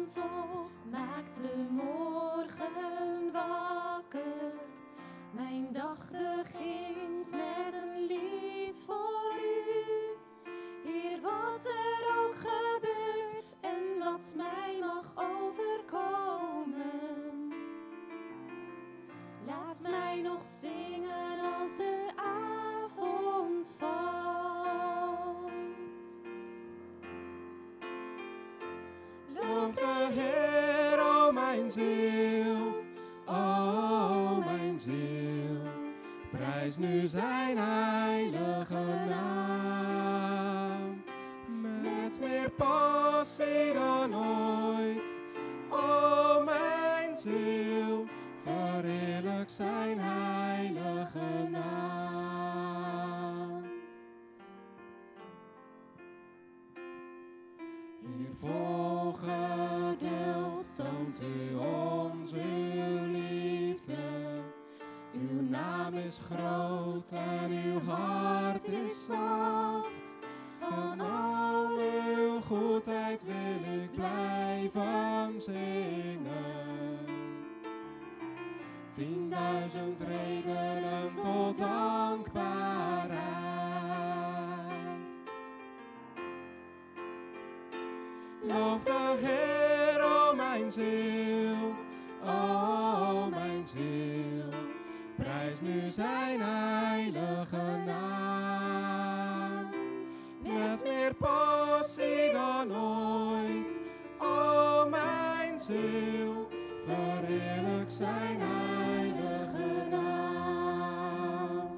toch maakt de morgen wakker. Mijn dag begint met een lied voor u. Heer, wat er ook gebeurt en wat mij mag overkomen. Laat mij nog zingen als de avond valt. Loof de Heer, o mijn ziel, o mijn ziel. Prijs nu zijn heilige naam. Met meer passie dan ooit, o mijn ziel. Verheerlijk zijn heilige naam. Heer, vol geduld toont u ons uw liefde. Uw naam is groot en uw hart is zacht. Van al uw goedheid wil ik blijven zingen. 10.000 redenen tot dankbaarheid. Loof de Heer, o mijn ziel, o mijn ziel. Prijs nu zijn heilige naam. Met meer passie dan ooit, o mijn ziel. Verheerlijk zijn heilige naam.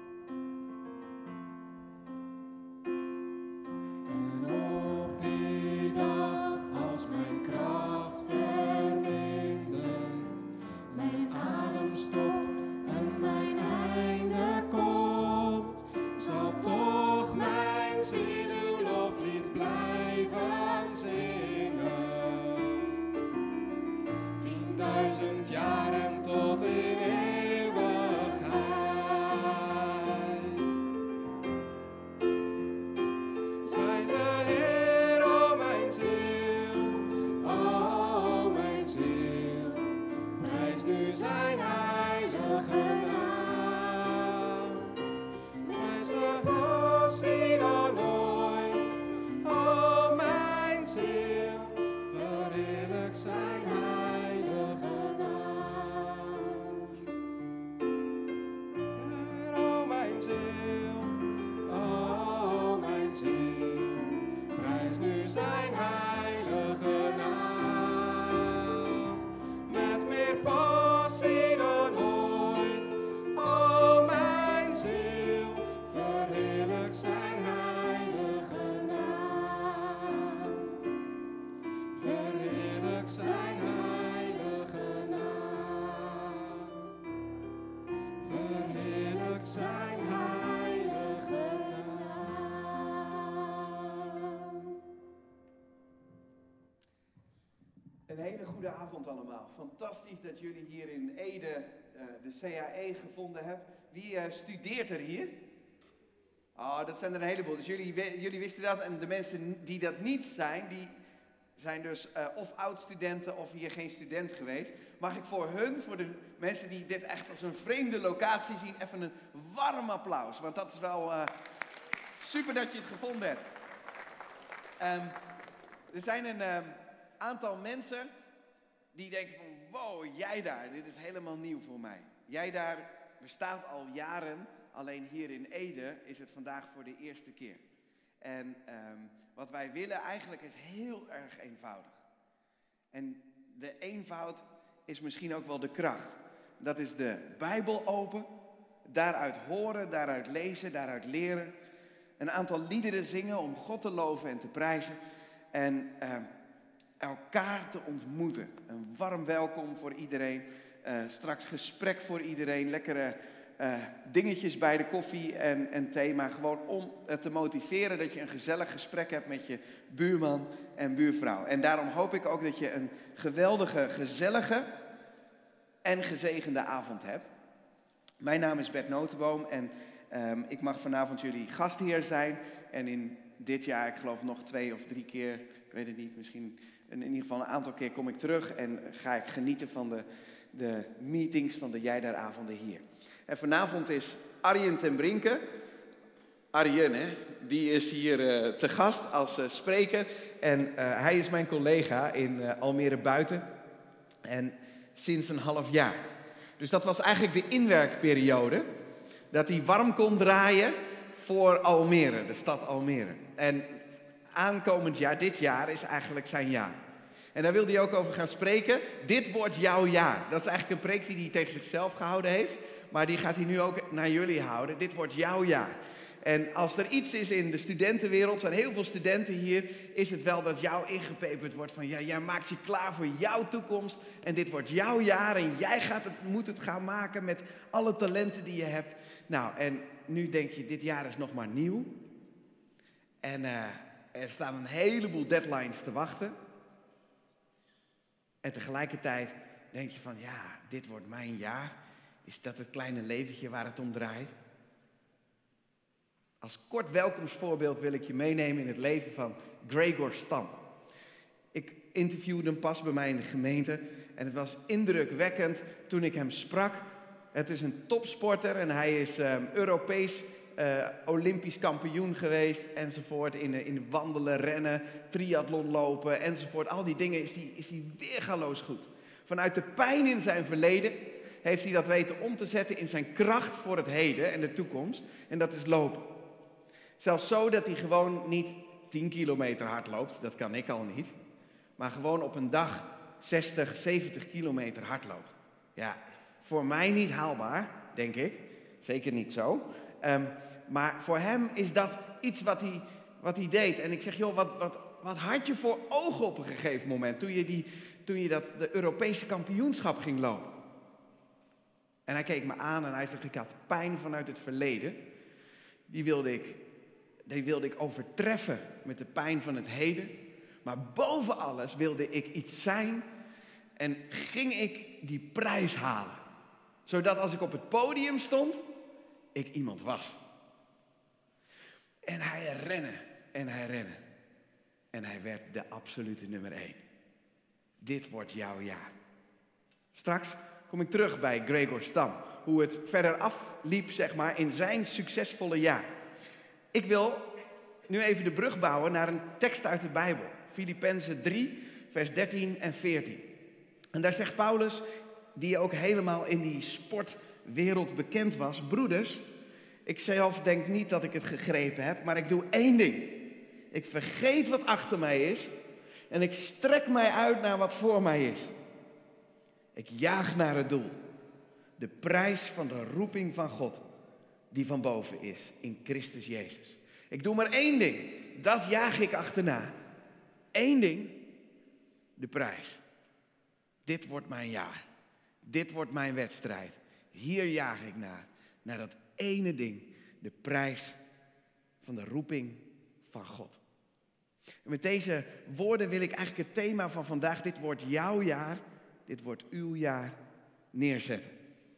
En op die dag, als mijn kracht vermindert, mijn adem stopt en mijn einde komt, zal toch mijn ziel uw loflied blijven zingen. 10.000 jaren tot in eeuwigheid. Lijn de Heer, o mijn ziel, o mijn ziel. Prijs nu zijn heilige naam. Met meer passie dan ooit, o mijn ziel. Verheerlijk zijn heilige naam. Heer, o mijn ziel, o mijn ziel. Prijs nu zijn heilige naam. Met meer passie dan ooit, o mijn ziel. Verheerlijk zijn heilige naam. Verheerlijk zijn heilige naam. Verheerlijk zijn heilige naam. Een hele goede avond allemaal. Fantastisch dat jullie hier in Ede de CAE gevonden hebben. Wie studeert er hier? Oh, dat zijn er een heleboel. Dus jullie wisten dat. En de mensen die dat niet zijn, die zijn dus of oud-studenten of hier geen student geweest. Mag ik voor de mensen die dit echt als een vreemde locatie zien, even een warm applaus. Want dat is wel super dat je het gevonden hebt. Er zijn een aantal mensen die denken van, wow, jij daar, dit is helemaal nieuw voor mij. Jij daar bestaat al jaren, alleen hier in Ede is het vandaag voor de eerste keer. En wat wij willen eigenlijk is heel erg eenvoudig. En de eenvoud is misschien ook wel de kracht. Dat is de Bijbel open, daaruit horen, daaruit lezen, daaruit leren. Een aantal liederen zingen om God te loven en te prijzen. En elkaar te ontmoeten. Een warm welkom voor iedereen. Straks gesprek voor iedereen. Lekkere dingetjes bij de koffie en thee. Maar gewoon om te motiveren dat je een gezellig gesprek hebt met je buurman en buurvrouw. En daarom hoop ik ook dat je een geweldige, gezellige en gezegende avond hebt. Mijn naam is Bert Notenboom en ik mag vanavond jullie gastheer zijn. En in dit jaar, ik geloof nog 2 of 3 keer, ik weet het niet, misschien in ieder geval een aantal keer kom ik terug en ga ik genieten van de meetings van de Jij Daar avonden hier. En vanavond is Arjen ten Brinke, Arjen hè, die is hier te gast als spreker en hij is mijn collega in Almere Buiten en sinds een half jaar. Dus dat was eigenlijk de inwerkperiode, dat hij warm kon draaien voor Almere, de stad Almere. En aankomend jaar, dit jaar, is eigenlijk zijn jaar. En daar wil hij ook over gaan spreken. Dit wordt jouw jaar. Dat is eigenlijk een preek die hij tegen zichzelf gehouden heeft. Maar die gaat hij nu ook naar jullie houden. Dit wordt jouw jaar. En als er iets is in de studentenwereld, er zijn heel veel studenten hier, is het wel dat jou ingepeperd wordt van ja, jij maakt je klaar voor jouw toekomst. En dit wordt jouw jaar en jij moet het gaan maken met alle talenten die je hebt. Nou, en nu denk je, dit jaar is nog maar nieuw. En er staan een heleboel deadlines te wachten. En tegelijkertijd denk je van, ja, dit wordt mijn jaar. Is dat het kleine leventje waar het om draait? Als kort welkomstvoorbeeld wil ik je meenemen in het leven van Gregor Stam. Ik interviewde hem pas bij mij in de gemeente. En het was indrukwekkend toen ik hem sprak. Het is een topsporter en hij is Europees Olympisch kampioen geweest enzovoort. In wandelen, rennen, triathlon lopen enzovoort. Al die dingen is hij weergaloos goed. Vanuit de pijn in zijn verleden heeft hij dat weten om te zetten in zijn kracht voor het heden en de toekomst. En dat is lopen. Zelfs zo dat hij gewoon niet 10 kilometer hard loopt, dat kan ik al niet. Maar gewoon op een dag 60, 70 kilometer hard loopt. Ja, voor mij niet haalbaar, denk ik. Zeker niet zo. Maar voor hem is dat iets wat hij deed. En ik zeg, joh, wat had je voor ogen op een gegeven moment toen je de Europese kampioenschap ging lopen? En hij keek me aan en hij zegt, ik had pijn vanuit het verleden. Die wilde ik overtreffen met de pijn van het heden. Maar boven alles wilde ik iets zijn en ging ik die prijs halen. Zodat als ik op het podium stond, ik iemand was. En hij rende en hij rende. En hij werd de absolute nummer 1. Dit wordt jouw jaar. Straks kom ik terug bij Gregor Stam. Hoe het verder afliep, zeg maar, in zijn succesvolle jaar. Ik wil nu even de brug bouwen naar een tekst uit de Bijbel. Filippenzen 3, vers 13 en 14. En daar zegt Paulus, die ook helemaal in die sportwereld bekend was. Broeders, ik zelf denk niet dat ik het gegrepen heb, maar ik doe één ding. Ik vergeet wat achter mij is en ik strek mij uit naar wat voor mij is. Ik jaag naar het doel. De prijs van de roeping van God, die van boven is, in Christus Jezus. Ik doe maar één ding, dat jaag ik achterna. Eén ding, de prijs. Dit wordt mijn jaar. Dit wordt mijn wedstrijd. Hier jaag ik naar dat ene ding, de prijs van de roeping van God. En met deze woorden wil ik eigenlijk het thema van vandaag, dit wordt jouw jaar, dit wordt uw jaar, neerzetten.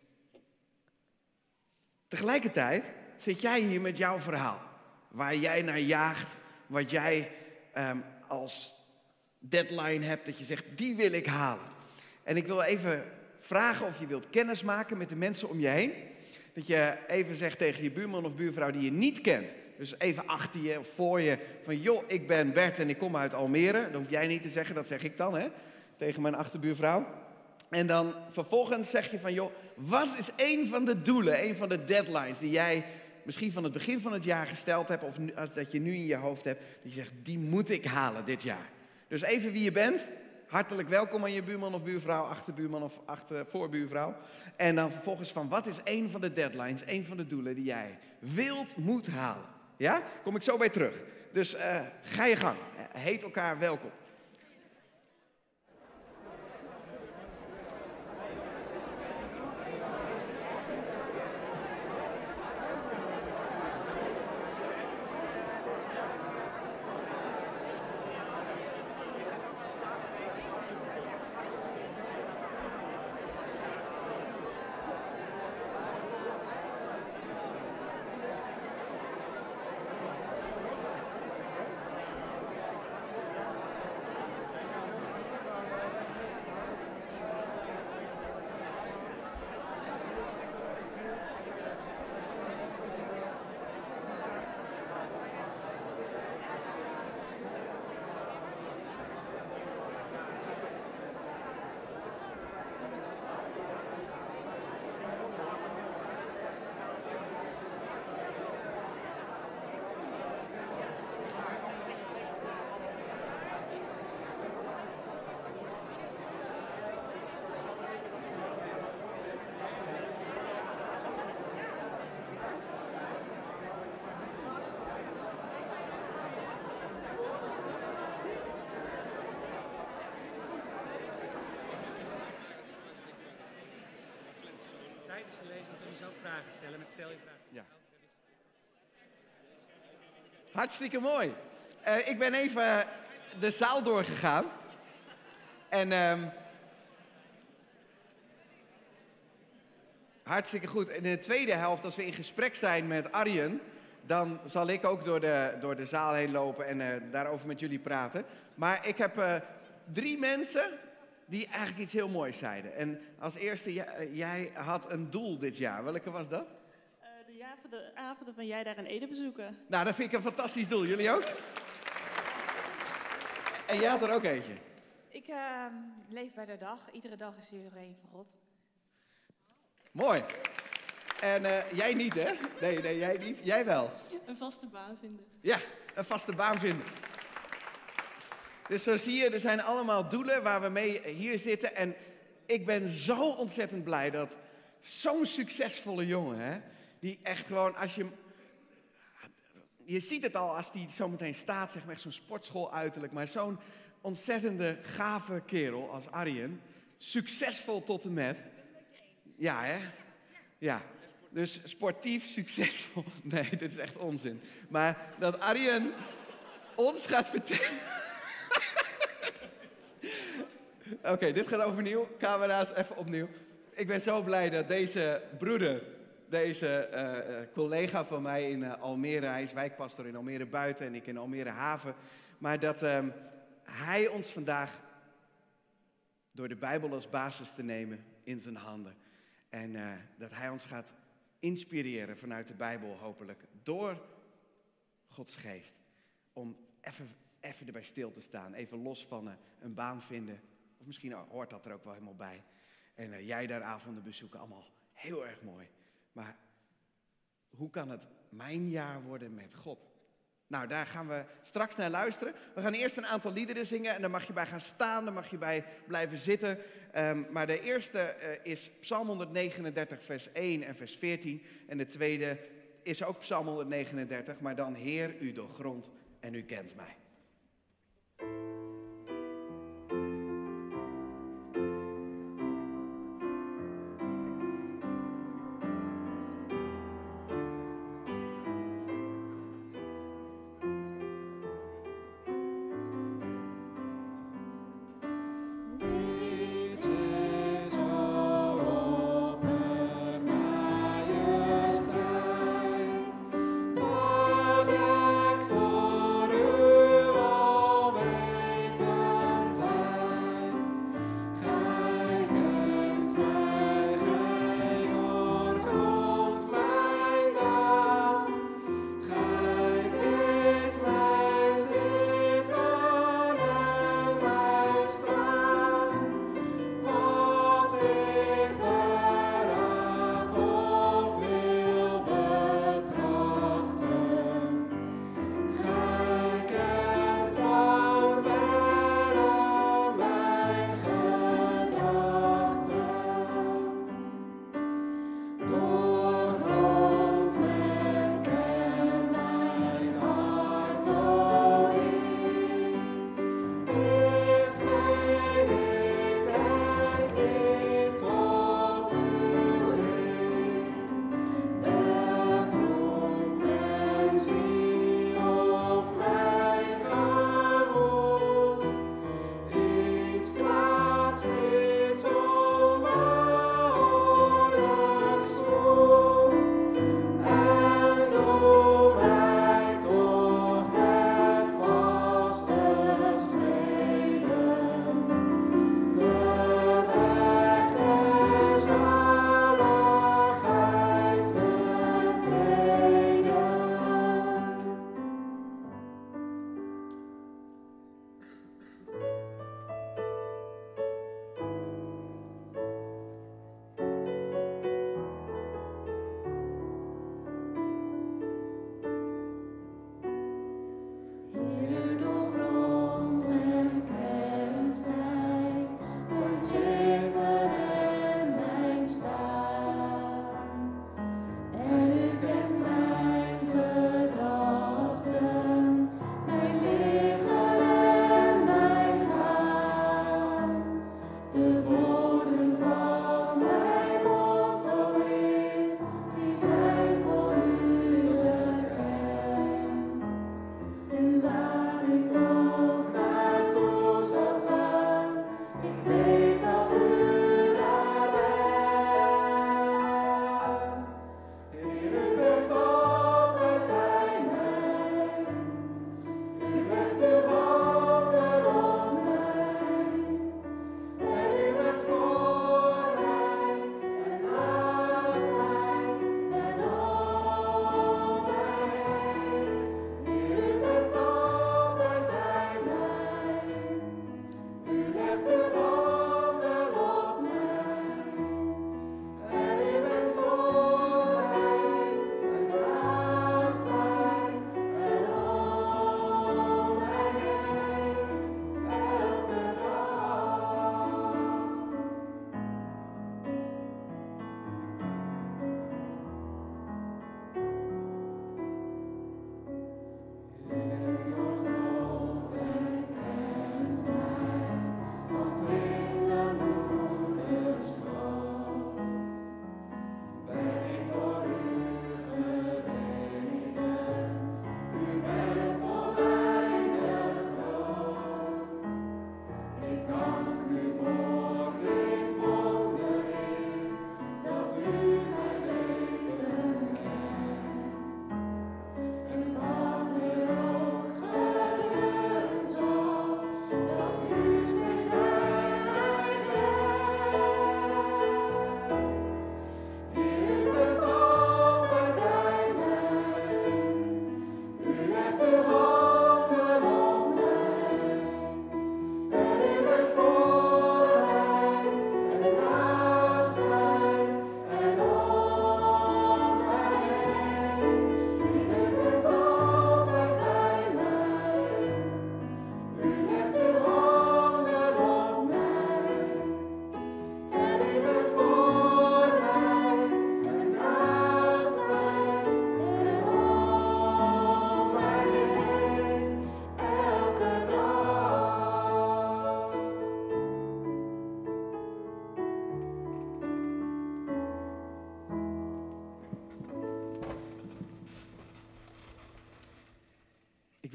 Tegelijkertijd zit jij hier met jouw verhaal, waar jij naar jaagt, wat jij als deadline hebt, dat je zegt, die wil ik halen. En ik wil even vragen of je wilt kennismaken met de mensen om je heen. Dat je even zegt tegen je buurman of buurvrouw die je niet kent. Dus even achter je of voor je van, joh, ik ben Bert en ik kom uit Almere. Dat hoef jij niet te zeggen, dat zeg ik dan, hè, tegen mijn achterbuurvrouw. En dan vervolgens zeg je van, joh, wat is één van de doelen, één van de deadlines die jij misschien van het begin van het jaar gesteld hebt, of dat je nu in je hoofd hebt, dat je zegt, die moet ik halen dit jaar. Dus even wie je bent. Hartelijk welkom aan je buurman of buurvrouw, achterbuurman of voorbuurvrouw. En dan vervolgens van, wat is één van de deadlines, één van de doelen die jij moet halen? Ja? Kom ik zo bij terug. Dus ga je gang. Heet elkaar welkom. zelf vragen stellen met stel je vragen. Ja. Hartstikke mooi. Ik ben even de zaal doorgegaan. En hartstikke goed. In de tweede helft, als we in gesprek zijn met Arjen, dan zal ik ook door de zaal heen lopen en daarover met jullie praten. Maar ik heb 3 mensen die eigenlijk iets heel moois zeiden. En als eerste, jij had een doel dit jaar. Welke was dat? De avonden van Jij daar in Ede bezoeken. Nou, dat vind ik een fantastisch doel. Jullie ook? En jij had er ook eentje. Ik leef bij de dag. Iedere dag is er een van God. Mooi. En jij niet, hè? Nee, jij niet. Jij wel. Een vaste baan vinden. Ja, een vaste baan vinden. Dus zo zie je, er zijn allemaal doelen waar we mee hier zitten. En ik ben zo ontzettend blij dat zo'n succesvolle jongen, hè, die echt gewoon, als je ziet het al als die zo meteen staat, zeg maar echt zo'n sportschool uiterlijk, maar zo'n ontzettende gave kerel als Arjen, succesvol tot en met. Ja, hè? Ja. Dus sportief succesvol. Nee, dit is echt onzin. Maar dat Arjen ons gaat vertellen. Oké, dit gaat overnieuw. Camera's, even opnieuw. Ik ben zo blij dat deze broeder, deze collega van mij in Almere, hij is wijkpastor in Almere Buiten en ik in Almere Haven, maar dat hij ons vandaag door de Bijbel als basis te nemen in zijn handen. En dat hij ons gaat inspireren vanuit de Bijbel hopelijk, door Gods geest. Om even erbij stil te staan, even los van een baan vinden. Of misschien hoort dat er ook wel helemaal bij. En jij daar avonden bezoeken, allemaal heel erg mooi. Maar hoe kan het mijn jaar worden met God? Nou, daar gaan we straks naar luisteren. We gaan eerst een aantal liederen zingen en daar mag je bij gaan staan, daar mag je bij blijven zitten. Maar de eerste is Psalm 139, vers 1 en vers 14. En de tweede is ook Psalm 139, maar dan Heer, u doorgrondt en u kent mij. Voor u alweer.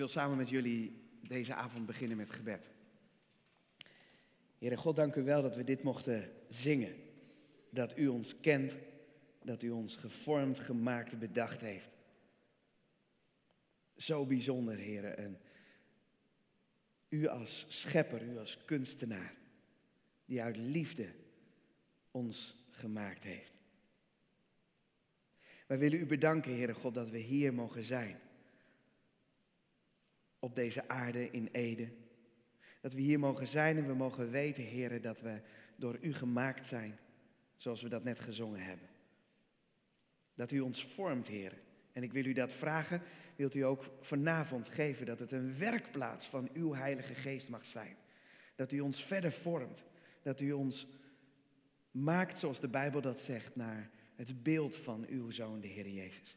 wil samen met jullie deze avond beginnen met gebed. Heere God, dank u wel dat we dit mochten zingen. Dat u ons kent, dat u ons gevormd, gemaakt, bedacht heeft. Zo bijzonder, Heere. En u als schepper, u als kunstenaar, die uit liefde ons gemaakt heeft. Wij willen u bedanken, Heere God, dat we hier mogen zijn. Op deze aarde in Ede. Dat we hier mogen zijn en we mogen weten, Heere, dat we door u gemaakt zijn. Zoals we dat net gezongen hebben. Dat u ons vormt, Heere. En ik wil u dat vragen, wilt u ook vanavond geven dat het een werkplaats van uw Heilige Geest mag zijn. Dat u ons verder vormt. Dat u ons maakt, zoals de Bijbel dat zegt, naar het beeld van uw Zoon, de Heer Jezus.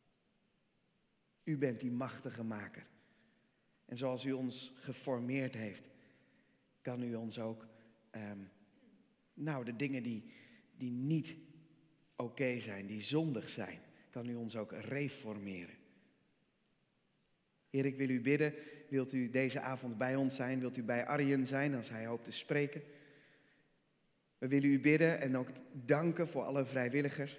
U bent die machtige maker. En zoals u ons geformeerd heeft, kan u ons ook, de dingen die niet oké zijn, die zondig zijn, kan u ons ook reformeren. Heer, ik wil u bidden, wilt u deze avond bij ons zijn, wilt u bij Arjen zijn als hij hoopt te spreken. We willen u bidden en ook danken voor alle vrijwilligers.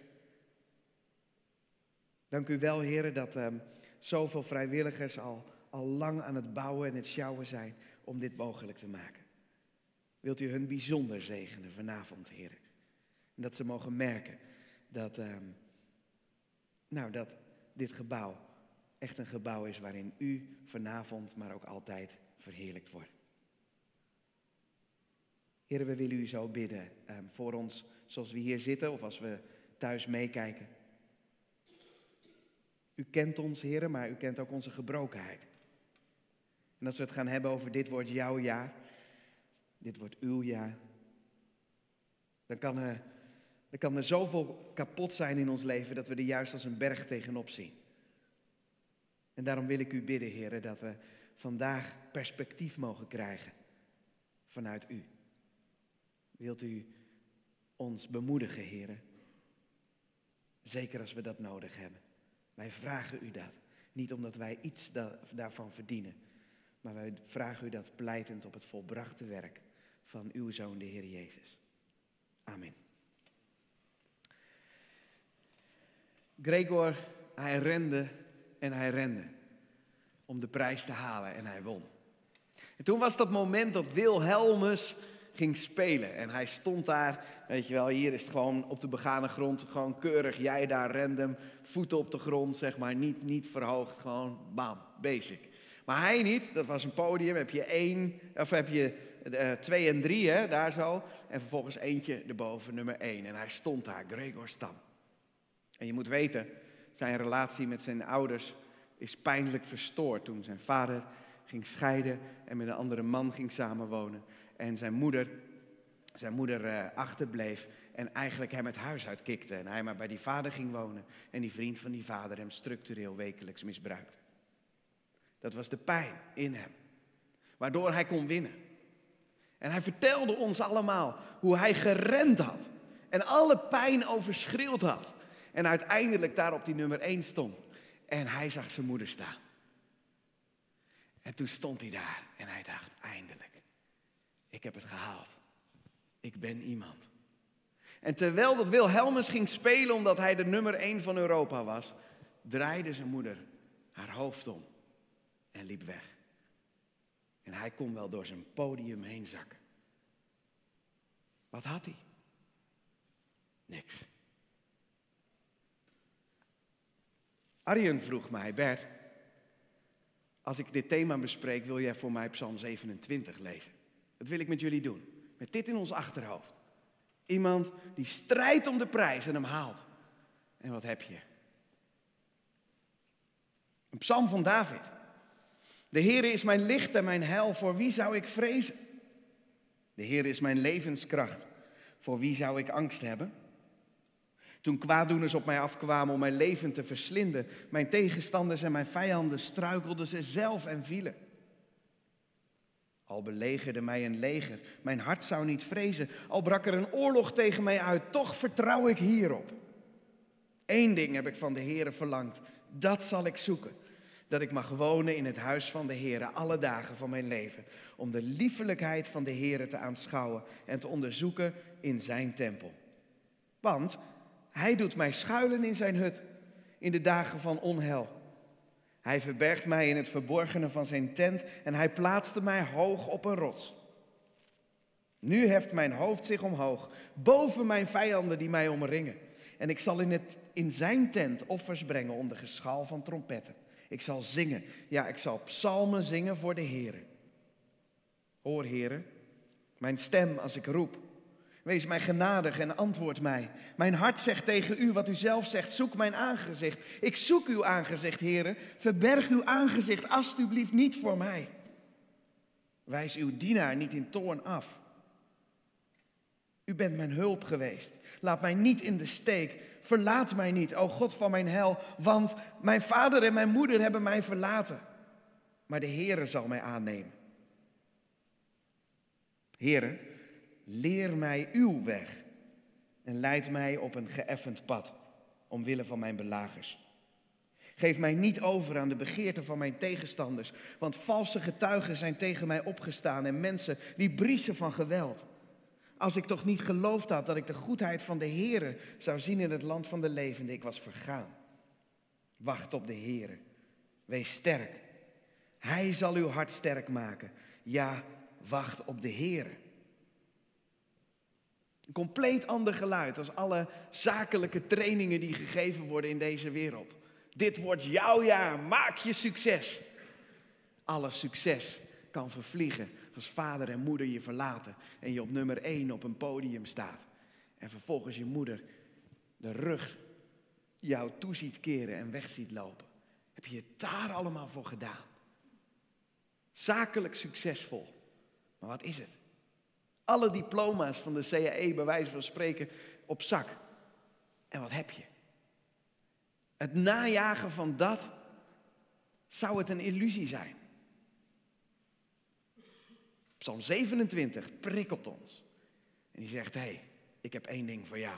Dank u wel, Heer, dat zoveel vrijwilligers al lang aan het bouwen en het sjouwen zijn om dit mogelijk te maken. Wilt u hun bijzonder zegenen vanavond, Heer. En dat ze mogen merken dat dit gebouw echt een gebouw is waarin u vanavond, maar ook altijd verheerlijkt wordt. Heer, we willen u zo bidden voor ons zoals we hier zitten of als we thuis meekijken. U kent ons, Heer, maar u kent ook onze gebrokenheid. En als we het gaan hebben over dit wordt jouw jaar, dit wordt uw jaar, dan kan er zoveel kapot zijn in ons leven dat we er juist als een berg tegenop zien. En daarom wil ik u bidden, Heer, dat we vandaag perspectief mogen krijgen vanuit u. Wilt u ons bemoedigen, Heer? Zeker als we dat nodig hebben. Wij vragen u dat. Niet omdat wij iets daarvan verdienen. Maar wij vragen u dat pleitend op het volbrachte werk van uw Zoon, de Heer Jezus. Amen. Gregor, hij rende en hij rende om de prijs te halen en hij won. En toen was dat moment dat Wilhelmus ging spelen. En hij stond daar, weet je wel, hier is het gewoon op de begane grond, gewoon keurig, jij daar random, voeten op de grond, zeg maar, niet verhoogd, gewoon bam, basic. Maar hij niet, dat was een podium, heb je 2 en 3, hè, daar zo, en vervolgens eentje erboven, nummer 1. En hij stond daar, Gregor Stam. En je moet weten, zijn relatie met zijn ouders is pijnlijk verstoord toen zijn vader ging scheiden en met een andere man ging samenwonen. En zijn moeder achterbleef en eigenlijk hem het huis uitkikte. En hij maar bij die vader ging wonen. En die vriend van die vader hem structureel wekelijks misbruikte. Dat was de pijn in hem. Waardoor hij kon winnen. En hij vertelde ons allemaal hoe hij gerend had. En alle pijn overschreeuwd had. En uiteindelijk daar op die nummer 1 stond. En hij zag zijn moeder staan. En toen stond hij daar en hij dacht, eindelijk. Ik heb het gehaald. Ik ben iemand. En terwijl dat Wilhelmus ging spelen omdat hij de nummer 1 van Europa was, draaide zijn moeder haar hoofd om en liep weg. En hij kon wel door zijn podium heen zakken. Wat had hij? Niks. Arjen vroeg mij, Bert, als ik dit thema bespreek, wil jij voor mij Psalm 27 lezen? Dat wil ik met jullie doen. Met dit in ons achterhoofd. Iemand die strijdt om de prijs en hem haalt. En wat heb je? Een psalm van David. De Heere is mijn licht en mijn heil, voor wie zou ik vrezen? De Heere is mijn levenskracht, voor wie zou ik angst hebben? Toen kwaaddoeners op mij afkwamen om mijn leven te verslinden, mijn tegenstanders en mijn vijanden, struikelden ze zelf en vielen. Al belegerde mij een leger, mijn hart zou niet vrezen. Al brak er een oorlog tegen mij uit, toch vertrouw ik hierop. 1 ding heb ik van de Heere verlangd, dat zal ik zoeken. dat ik mag wonen in het huis van de Heere alle dagen van mijn leven, om de liefelijkheid van de Heere te aanschouwen en te onderzoeken in zijn tempel. Want hij doet mij schuilen in zijn hut in de dagen van onheil. Hij verbergt mij in het verborgene van zijn tent en hij plaatste mij hoog op een rots. Nu heft mijn hoofd zich omhoog, boven mijn vijanden die mij omringen. En ik zal in zijn tent offers brengen onder geschal van trompetten. Ik zal zingen, ja, ik zal psalmen zingen voor de Heere. Hoor, Heere, mijn stem als ik roep. Wees mij genadig en antwoord mij. Mijn hart zegt tegen u wat u zelf zegt. Zoek mijn aangezicht. Ik zoek uw aangezicht, Heere. Verberg uw aangezicht alstublieft niet voor mij. Wijs uw dienaar niet in toorn af. U bent mijn hulp geweest. Laat mij niet in de steek. Verlaat mij niet, o God van mijn heil. Want mijn vader en mijn moeder hebben mij verlaten. Maar de Heere zal mij aannemen. Heere, leer mij uw weg en leid mij op een geëffend pad, omwille van mijn belagers. Geef mij niet over aan de begeerten van mijn tegenstanders, want valse getuigen zijn tegen mij opgestaan en mensen die briezen van geweld. Als ik toch niet geloofd had dat ik de goedheid van de Heere zou zien in het land van de levenden, ik was vergaan. Wacht op de Heere, wees sterk. Hij zal uw hart sterk maken. Ja, wacht op de Heere. Een compleet ander geluid als alle zakelijke trainingen die gegeven worden in deze wereld. Dit wordt jouw jaar, maak je succes. Alle succes kan vervliegen als vader en moeder je verlaten en je op nummer 1 op een podium staat. En vervolgens je moeder de rug jou toe ziet keren en weg ziet lopen. Heb je het daar allemaal voor gedaan? Zakelijk succesvol. Maar wat is het? Alle diploma's van de CAE, bij wijze van spreken, op zak. En wat heb je? Het najagen van dat, zou het een illusie zijn? Psalm 27 prikkelt ons. En die zegt, hé, ik heb 1 ding voor jou.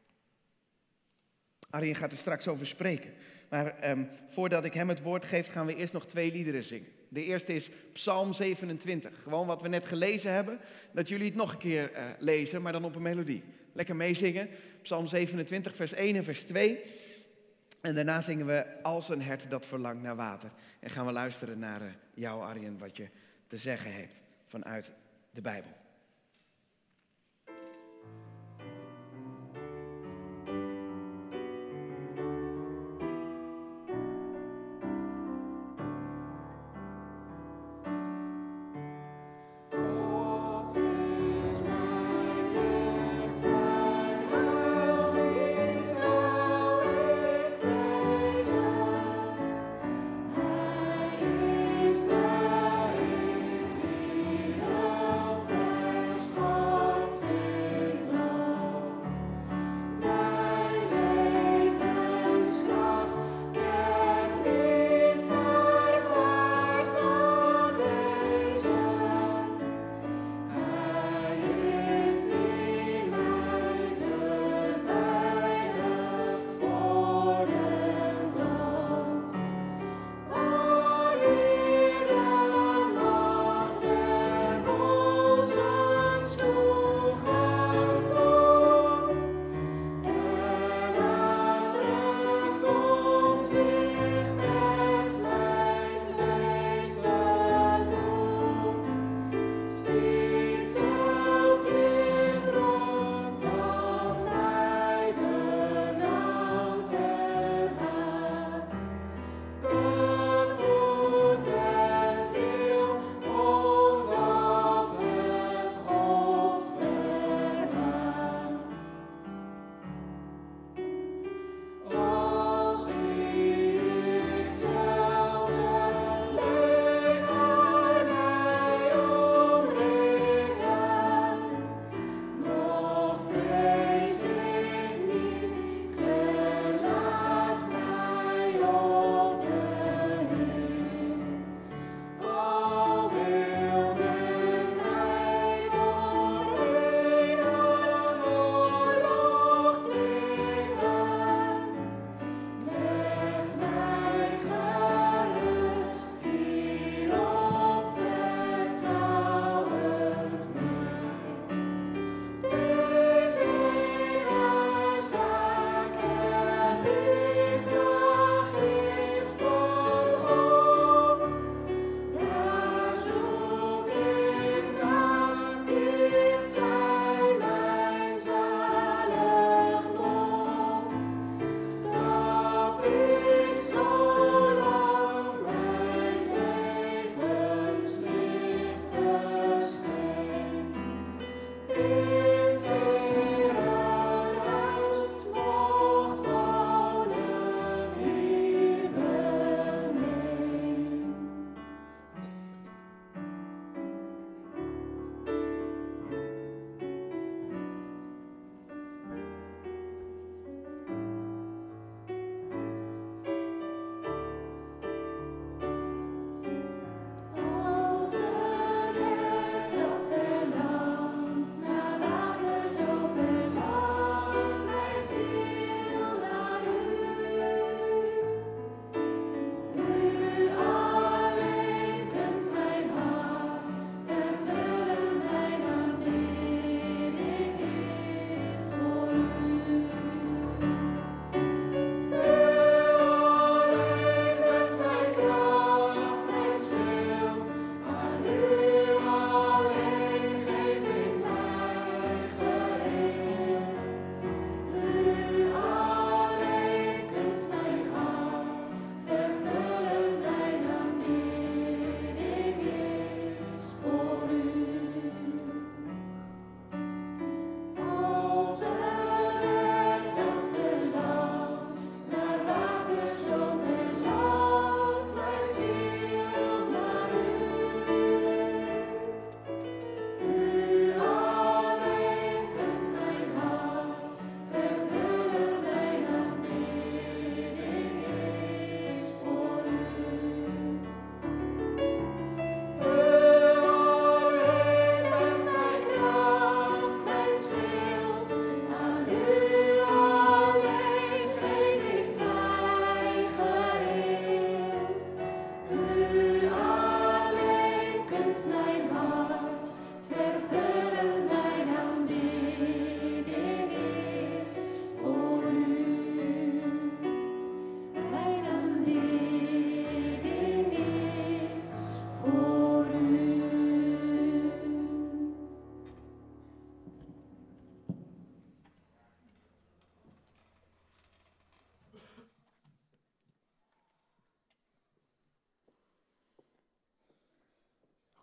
Arjen gaat er straks over spreken. Maar voordat ik hem het woord geef, gaan we eerst nog 2 liederen zingen. De eerste is Psalm 27. Gewoon wat we net gelezen hebben. Dat jullie het nog een keer lezen, maar dan op een melodie. Lekker meezingen. Psalm 27, vers 1 en vers 2. En daarna zingen we Als een hert dat verlangt naar water. En gaan we luisteren naar jou, Arjen, wat je te zeggen hebt vanuit de Bijbel. Hij is de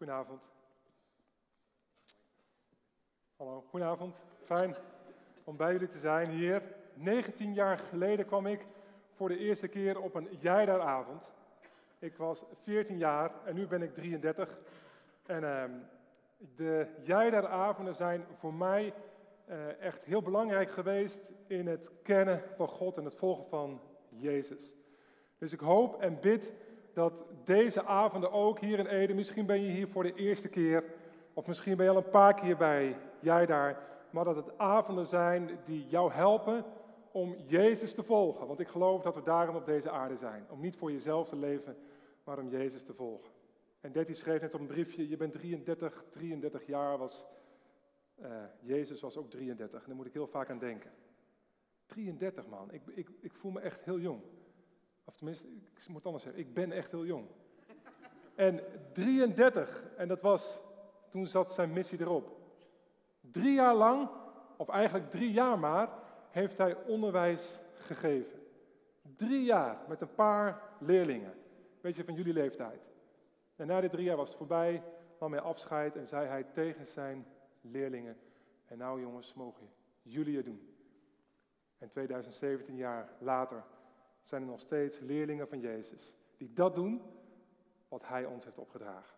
Goedenavond. Hallo, goedenavond. Fijn om bij jullie te zijn hier. 19 jaar geleden kwam ik voor de eerste keer op een Jijdaravond. Ik was 14 jaar en nu ben ik 33. En de Jijdaravonden zijn voor mij echt heel belangrijk geweest in het kennen van God en het volgen van Jezus. Dus ik hoop en bid dat deze avonden ook hier in Ede, misschien ben je hier voor de eerste keer, of misschien ben je al een paar keer bij Jijdar, maar dat het avonden zijn die jou helpen om Jezus te volgen. Want ik geloof dat we daarom op deze aarde zijn. Om niet voor jezelf te leven, maar om Jezus te volgen. En Detty schreef net op een briefje, je bent 33 jaar, Jezus was ook 33. En daar moet ik heel vaak aan denken. 33 man, ik voel me echt heel jong. Of tenminste, ik moet anders zeggen, ik ben echt heel jong. En 33, en dat was, toen zat zijn missie erop. 3 jaar lang, of eigenlijk 3 jaar maar, heeft hij onderwijs gegeven. 3 jaar met een paar leerlingen. Weet je, van jullie leeftijd. En na die 3 jaar was het voorbij, nam hij afscheid en zei hij tegen zijn leerlingen: en nou jongens, mogen jullie het doen. En 2017 jaar later zijn er nog steeds leerlingen van Jezus die dat doen wat hij ons heeft opgedragen.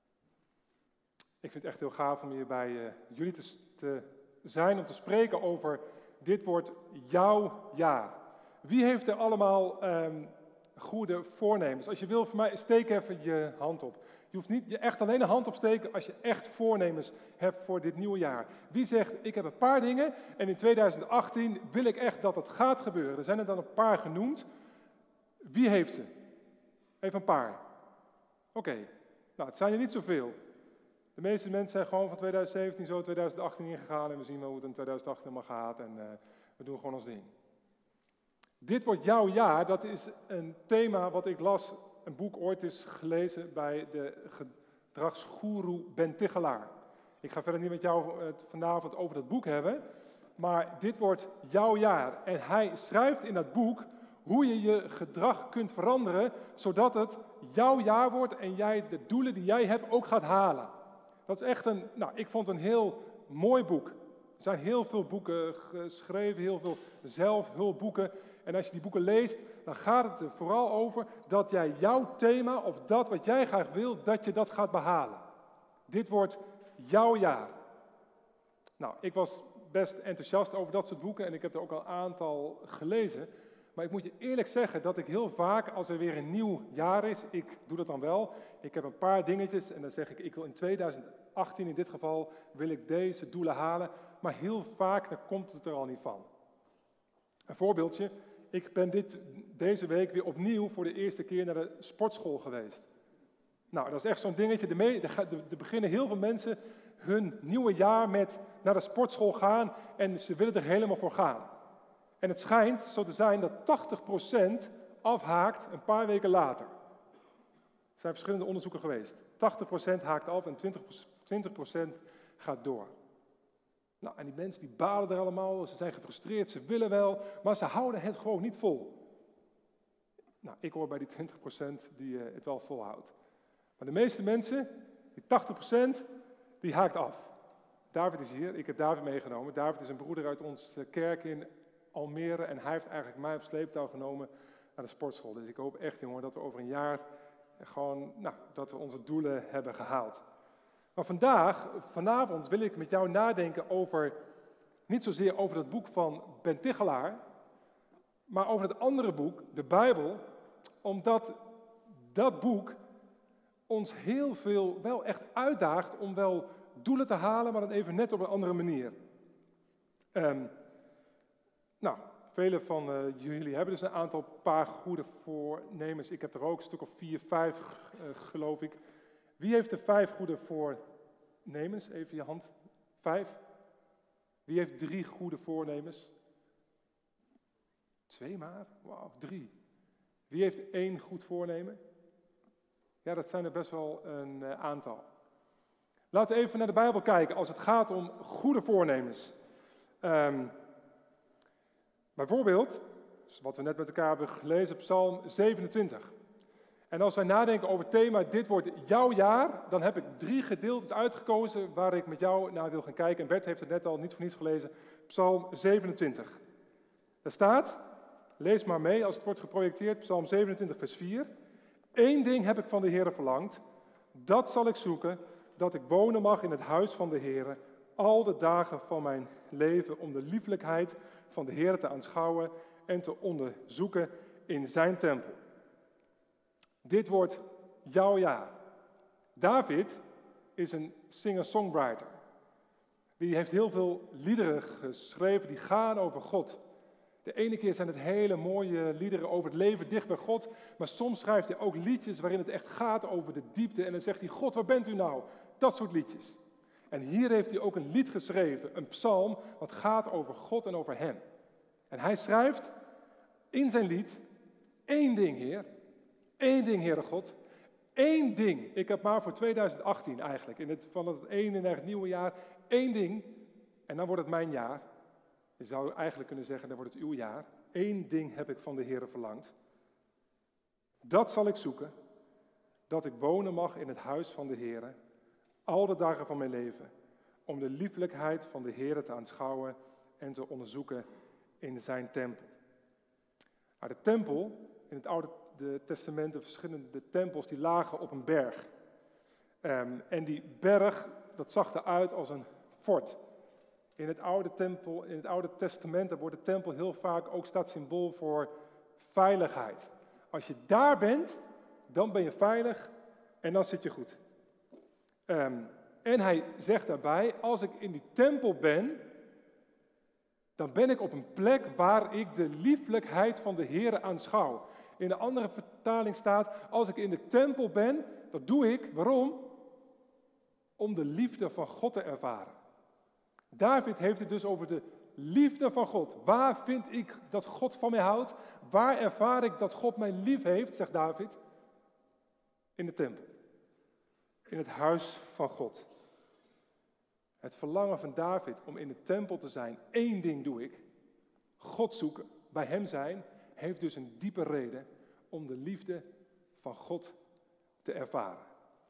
Ik vind het echt heel gaaf om hier bij jullie te zijn, om te spreken over dit wordt jouw jaar. Wie heeft er allemaal goede voornemens? Als je wil, voor mij, steek even je hand op. Je hoeft niet je echt alleen een hand opsteken als je echt voornemens hebt voor dit nieuwe jaar. Wie zegt, ik heb een paar dingen en in 2018 wil ik echt dat het gaat gebeuren. Er zijn er dan een paar genoemd. Wie heeft ze? Even een paar. Oké. Nou, het zijn er niet zoveel. De meeste mensen zijn gewoon van 2017 zo 2018 ingegaan en we zien wel hoe het in 2018 helemaal gaat en we doen gewoon ons ding. Dit wordt jouw jaar, dat is een thema wat ik las, een boek ooit is gelezen bij de gedragsgoeroe Ben Tichelaar. Ik ga verder niet met jou het vanavond over dat boek hebben, maar dit wordt jouw jaar. En hij schrijft in dat boek hoe je je gedrag kunt veranderen, zodat het jouw jaar wordt en jij de doelen die jij hebt ook gaat halen. Dat is echt ik vond een heel mooi boek. Er zijn heel veel boeken geschreven, heel veel zelfhulpboeken. En als je die boeken leest, dan gaat het er vooral over dat jij jouw thema of dat wat jij graag wil, dat je dat gaat behalen. Dit wordt jouw jaar. Nou, ik was best enthousiast over dat soort boeken en ik heb er ook al een aantal gelezen. Maar ik moet je eerlijk zeggen dat ik heel vaak, als er weer een nieuw jaar is, ik doe dat dan wel. Ik heb een paar dingetjes en dan zeg ik wil in 2018 in dit geval, wil ik deze doelen halen. Maar heel vaak, dan komt het er al niet van. Een voorbeeldje, ik ben deze week weer opnieuw voor de eerste keer naar de sportschool geweest. Nou, dat is echt zo'n dingetje, er beginnen heel veel mensen hun nieuwe jaar met naar de sportschool gaan en ze willen er helemaal voor gaan. En het schijnt zo te zijn dat 80% afhaakt een paar weken later. Er zijn verschillende onderzoeken geweest. 80% haakt af en 20% gaat door. Nou, en die mensen die balen er allemaal, ze zijn gefrustreerd, ze willen wel, maar ze houden het gewoon niet vol. Nou, ik hoor bij die 20% die het wel volhoudt. Maar de meeste mensen, die 80%, die haakt af. David is hier, ik heb David meegenomen. David is een broeder uit onze kerk in Almere en hij heeft eigenlijk mij op sleeptouw genomen naar de sportschool. Dus ik hoop echt, jongen, dat we over een jaar gewoon, dat we onze doelen hebben gehaald. Maar vanavond wil ik met jou nadenken over, niet zozeer over dat boek van Ben Tichelaar, maar over het andere boek, de Bijbel, omdat dat boek ons heel veel wel echt uitdaagt om wel doelen te halen, maar dan even net op een andere manier. Velen van jullie hebben dus een aantal paar goede voornemens. Ik heb er ook een stuk of 4, 5 geloof ik. Wie heeft er 5 goede voornemens? Even je hand. 5. Wie heeft 3 goede voornemens? 2 maar? Wauw, 3. Wie heeft 1 goed voornemen? Ja, dat zijn er best wel een aantal. Laten we even naar de Bijbel kijken als het gaat om goede voornemens. Bijvoorbeeld, wat we net met elkaar hebben gelezen, Psalm 27. En als wij nadenken over het thema, dit wordt jouw jaar, dan heb ik 3 gedeeltes uitgekozen waar ik met jou naar wil gaan kijken. En Bert heeft het net al niet voor niets gelezen, Psalm 27. Daar staat, lees maar mee als het wordt geprojecteerd, Psalm 27 vers 4. 1 ding heb ik van de Heere verlangd, dat zal ik zoeken, dat ik wonen mag in het huis van de Heere, al de dagen van mijn leven, om de lieflijkheid van de Heere te aanschouwen en te onderzoeken in zijn tempel. Dit wordt jouw jaar. David is een singer-songwriter. Die heeft heel veel liederen geschreven die gaan over God. De ene keer zijn het hele mooie liederen over het leven dicht bij God, maar soms schrijft hij ook liedjes waarin het echt gaat over de diepte en dan zegt hij, God, waar bent u nou? Dat soort liedjes. En hier heeft hij ook een lied geschreven, een psalm, wat gaat over God en over hem. En hij schrijft in zijn lied, 1 ding, Heer, 1 ding, Heere God, 1 ding. Ik heb maar voor 2018 eigenlijk, van het ene naar het nieuwe jaar, 1 ding, en dan wordt het mijn jaar. Je zou eigenlijk kunnen zeggen, dan wordt het uw jaar. 1 ding heb ik van de Heere verlangd. Dat zal ik zoeken, dat ik wonen mag in het huis van de Heere, al de dagen van mijn leven, om de lieflijkheid van de Heere te aanschouwen en te onderzoeken in zijn tempel. Maar de tempel, in het Oude Testament, de verschillende tempels, die lagen op een berg. En die berg, dat zag eruit als een fort. In het Oude Testament, daar wordt de tempel heel vaak ook staat symbool voor veiligheid. Als je daar bent, dan ben je veilig en dan zit je goed. En hij zegt daarbij, als ik in die tempel ben, dan ben ik op een plek waar ik de lieflijkheid van de Heere aanschouw. In de andere vertaling staat, als ik in de tempel ben, dat doe ik, waarom? Om de liefde van God te ervaren. David heeft het dus over de liefde van God. Waar vind ik dat God van mij houdt? Waar ervaar ik dat God mij lief heeft, zegt David? In de tempel. In het huis van God. Het verlangen van David om in de tempel te zijn, 1 ding doe ik. God zoeken, bij hem zijn, heeft dus een diepe reden om de liefde van God te ervaren.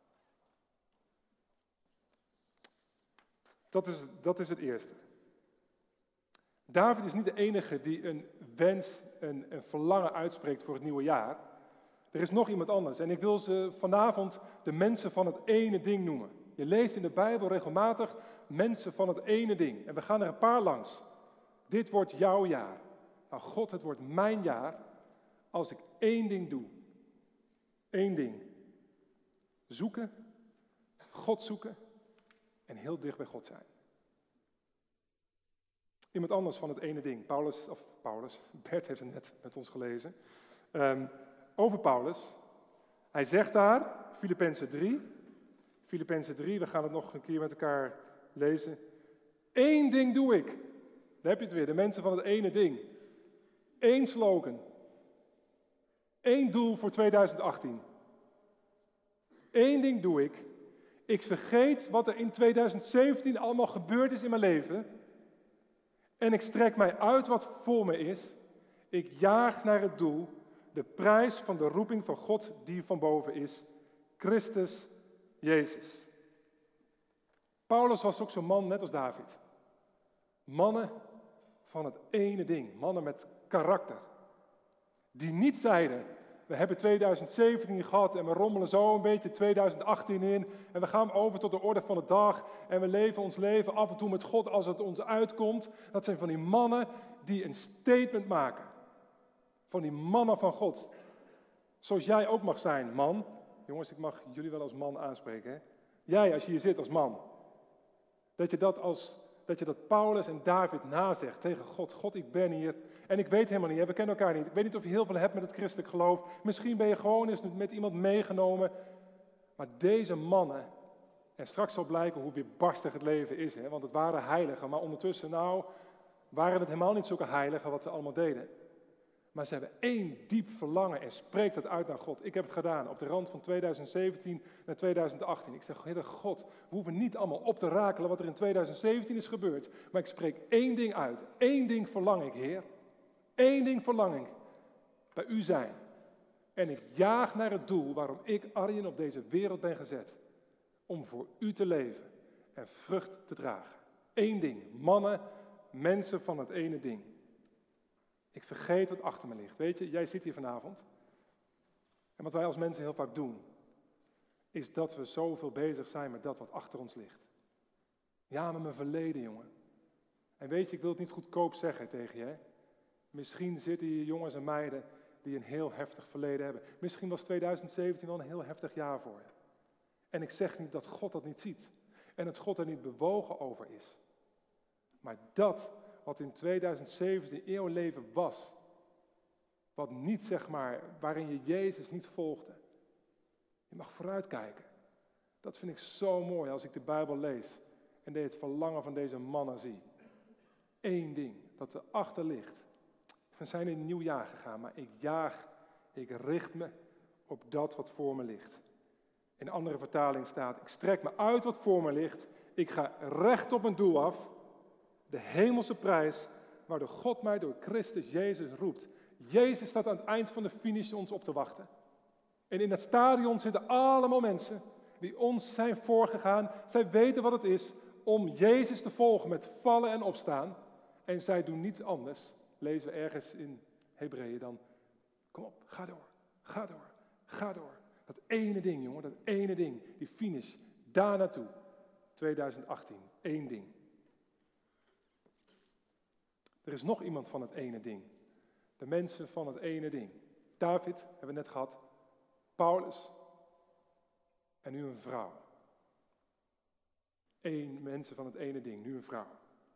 Dat is het eerste. David is niet de enige die een wens, een verlangen uitspreekt voor het nieuwe jaar. Er is nog iemand anders en ik wil ze vanavond de mensen van het ene ding noemen. Je leest in de Bijbel regelmatig mensen van het ene ding. En we gaan er een paar langs. Dit wordt jouw jaar. Nou God, het wordt mijn jaar als ik 1 ding doe. 1 ding. Zoeken, God zoeken en heel dicht bij God zijn. Iemand anders van het ene ding. Bert heeft het net met ons gelezen. Over Paulus. Hij zegt daar, Filippenzen 3, we gaan het nog een keer met elkaar lezen. 1 ding doe ik. Daar heb je het weer, de mensen van het ene ding. 1 slogan. 1 doel voor 2018. 1 ding doe ik. Ik vergeet wat er in 2017 allemaal gebeurd is in mijn leven. En ik strek mij uit wat voor me is. Ik jaag naar het doel. De prijs van de roeping van God die van boven is. Christus Jezus. Paulus was ook zo'n man net als David. Mannen van het ene ding. Mannen met karakter. Die niet zeiden, we hebben 2017 gehad en we rommelen zo een beetje 2018 in. En we gaan over tot de orde van de dag. En we leven ons leven af en toe met God als het ons uitkomt. Dat zijn van die mannen die een statement maken. Van die mannen van God. Zoals jij ook mag zijn, man. Jongens, ik mag jullie wel als man aanspreken. Hè? Jij, als je hier zit als man. Dat je dat Paulus en David nazegt tegen God. God, ik ben hier. En ik weet helemaal niet, hè, we kennen elkaar niet. Ik weet niet of je heel veel hebt met het christelijk geloof. Misschien ben je gewoon eens met iemand meegenomen. Maar deze mannen, en straks zal blijken hoe weerbarstig het leven is. Hè, want het waren heiligen, maar ondertussen waren het helemaal niet zulke heiligen wat ze allemaal deden. Maar ze hebben 1 diep verlangen en spreekt dat uit naar God. Ik heb het gedaan op de rand van 2017 naar 2018. Ik zeg, Heere God, we hoeven niet allemaal op te rakelen wat er in 2017 is gebeurd. Maar ik spreek 1 ding uit. 1 ding verlang ik, Heer. 1 ding verlang ik. Bij u zijn. En ik jaag naar het doel waarom ik, Arjen, op deze wereld ben gezet. Om voor u te leven en vrucht te dragen. 1 ding, mannen, mensen van het ene ding. Ik vergeet wat achter me ligt. Weet je, jij zit hier vanavond. En wat wij als mensen heel vaak doen, is dat we zoveel bezig zijn met dat wat achter ons ligt. Ja, met mijn verleden, jongen. En weet je, ik wil het niet goedkoop zeggen tegen je. Hè? Misschien zitten hier jongens en meiden die een heel heftig verleden hebben. Misschien was 2017 wel een heel heftig jaar voor je. En ik zeg niet dat God dat niet ziet. En dat God er niet bewogen over is. Maar dat wat in 2017 jouw leven was, wat niet, zeg maar, waarin je Jezus niet volgde. Je mag vooruitkijken. Dat vind ik zo mooi als ik de Bijbel lees en het verlangen van deze mannen zie. 1 ding dat erachter ligt. We zijn in een nieuw jaar gegaan, maar ik richt me op dat wat voor me ligt. In een andere vertaling staat, ik strek me uit wat voor me ligt. Ik ga recht op mijn doel af. De hemelse prijs, waardoor God mij door Christus Jezus roept. Jezus staat aan het eind van de finish ons op te wachten. En in het stadion zitten allemaal mensen die ons zijn voorgegaan. Zij weten wat het is om Jezus te volgen met vallen en opstaan. En zij doen niets anders. Lezen we ergens in Hebreeën dan. Kom op, ga door, ga door, ga door. Dat ene ding, jongen, dat ene ding. Die finish, daar naartoe. 2018, 1 ding. Er is nog iemand van het ene ding. De mensen van het ene ding. David, hebben we net gehad. Paulus. En nu een vrouw. 1 mensen van het ene ding, nu een vrouw.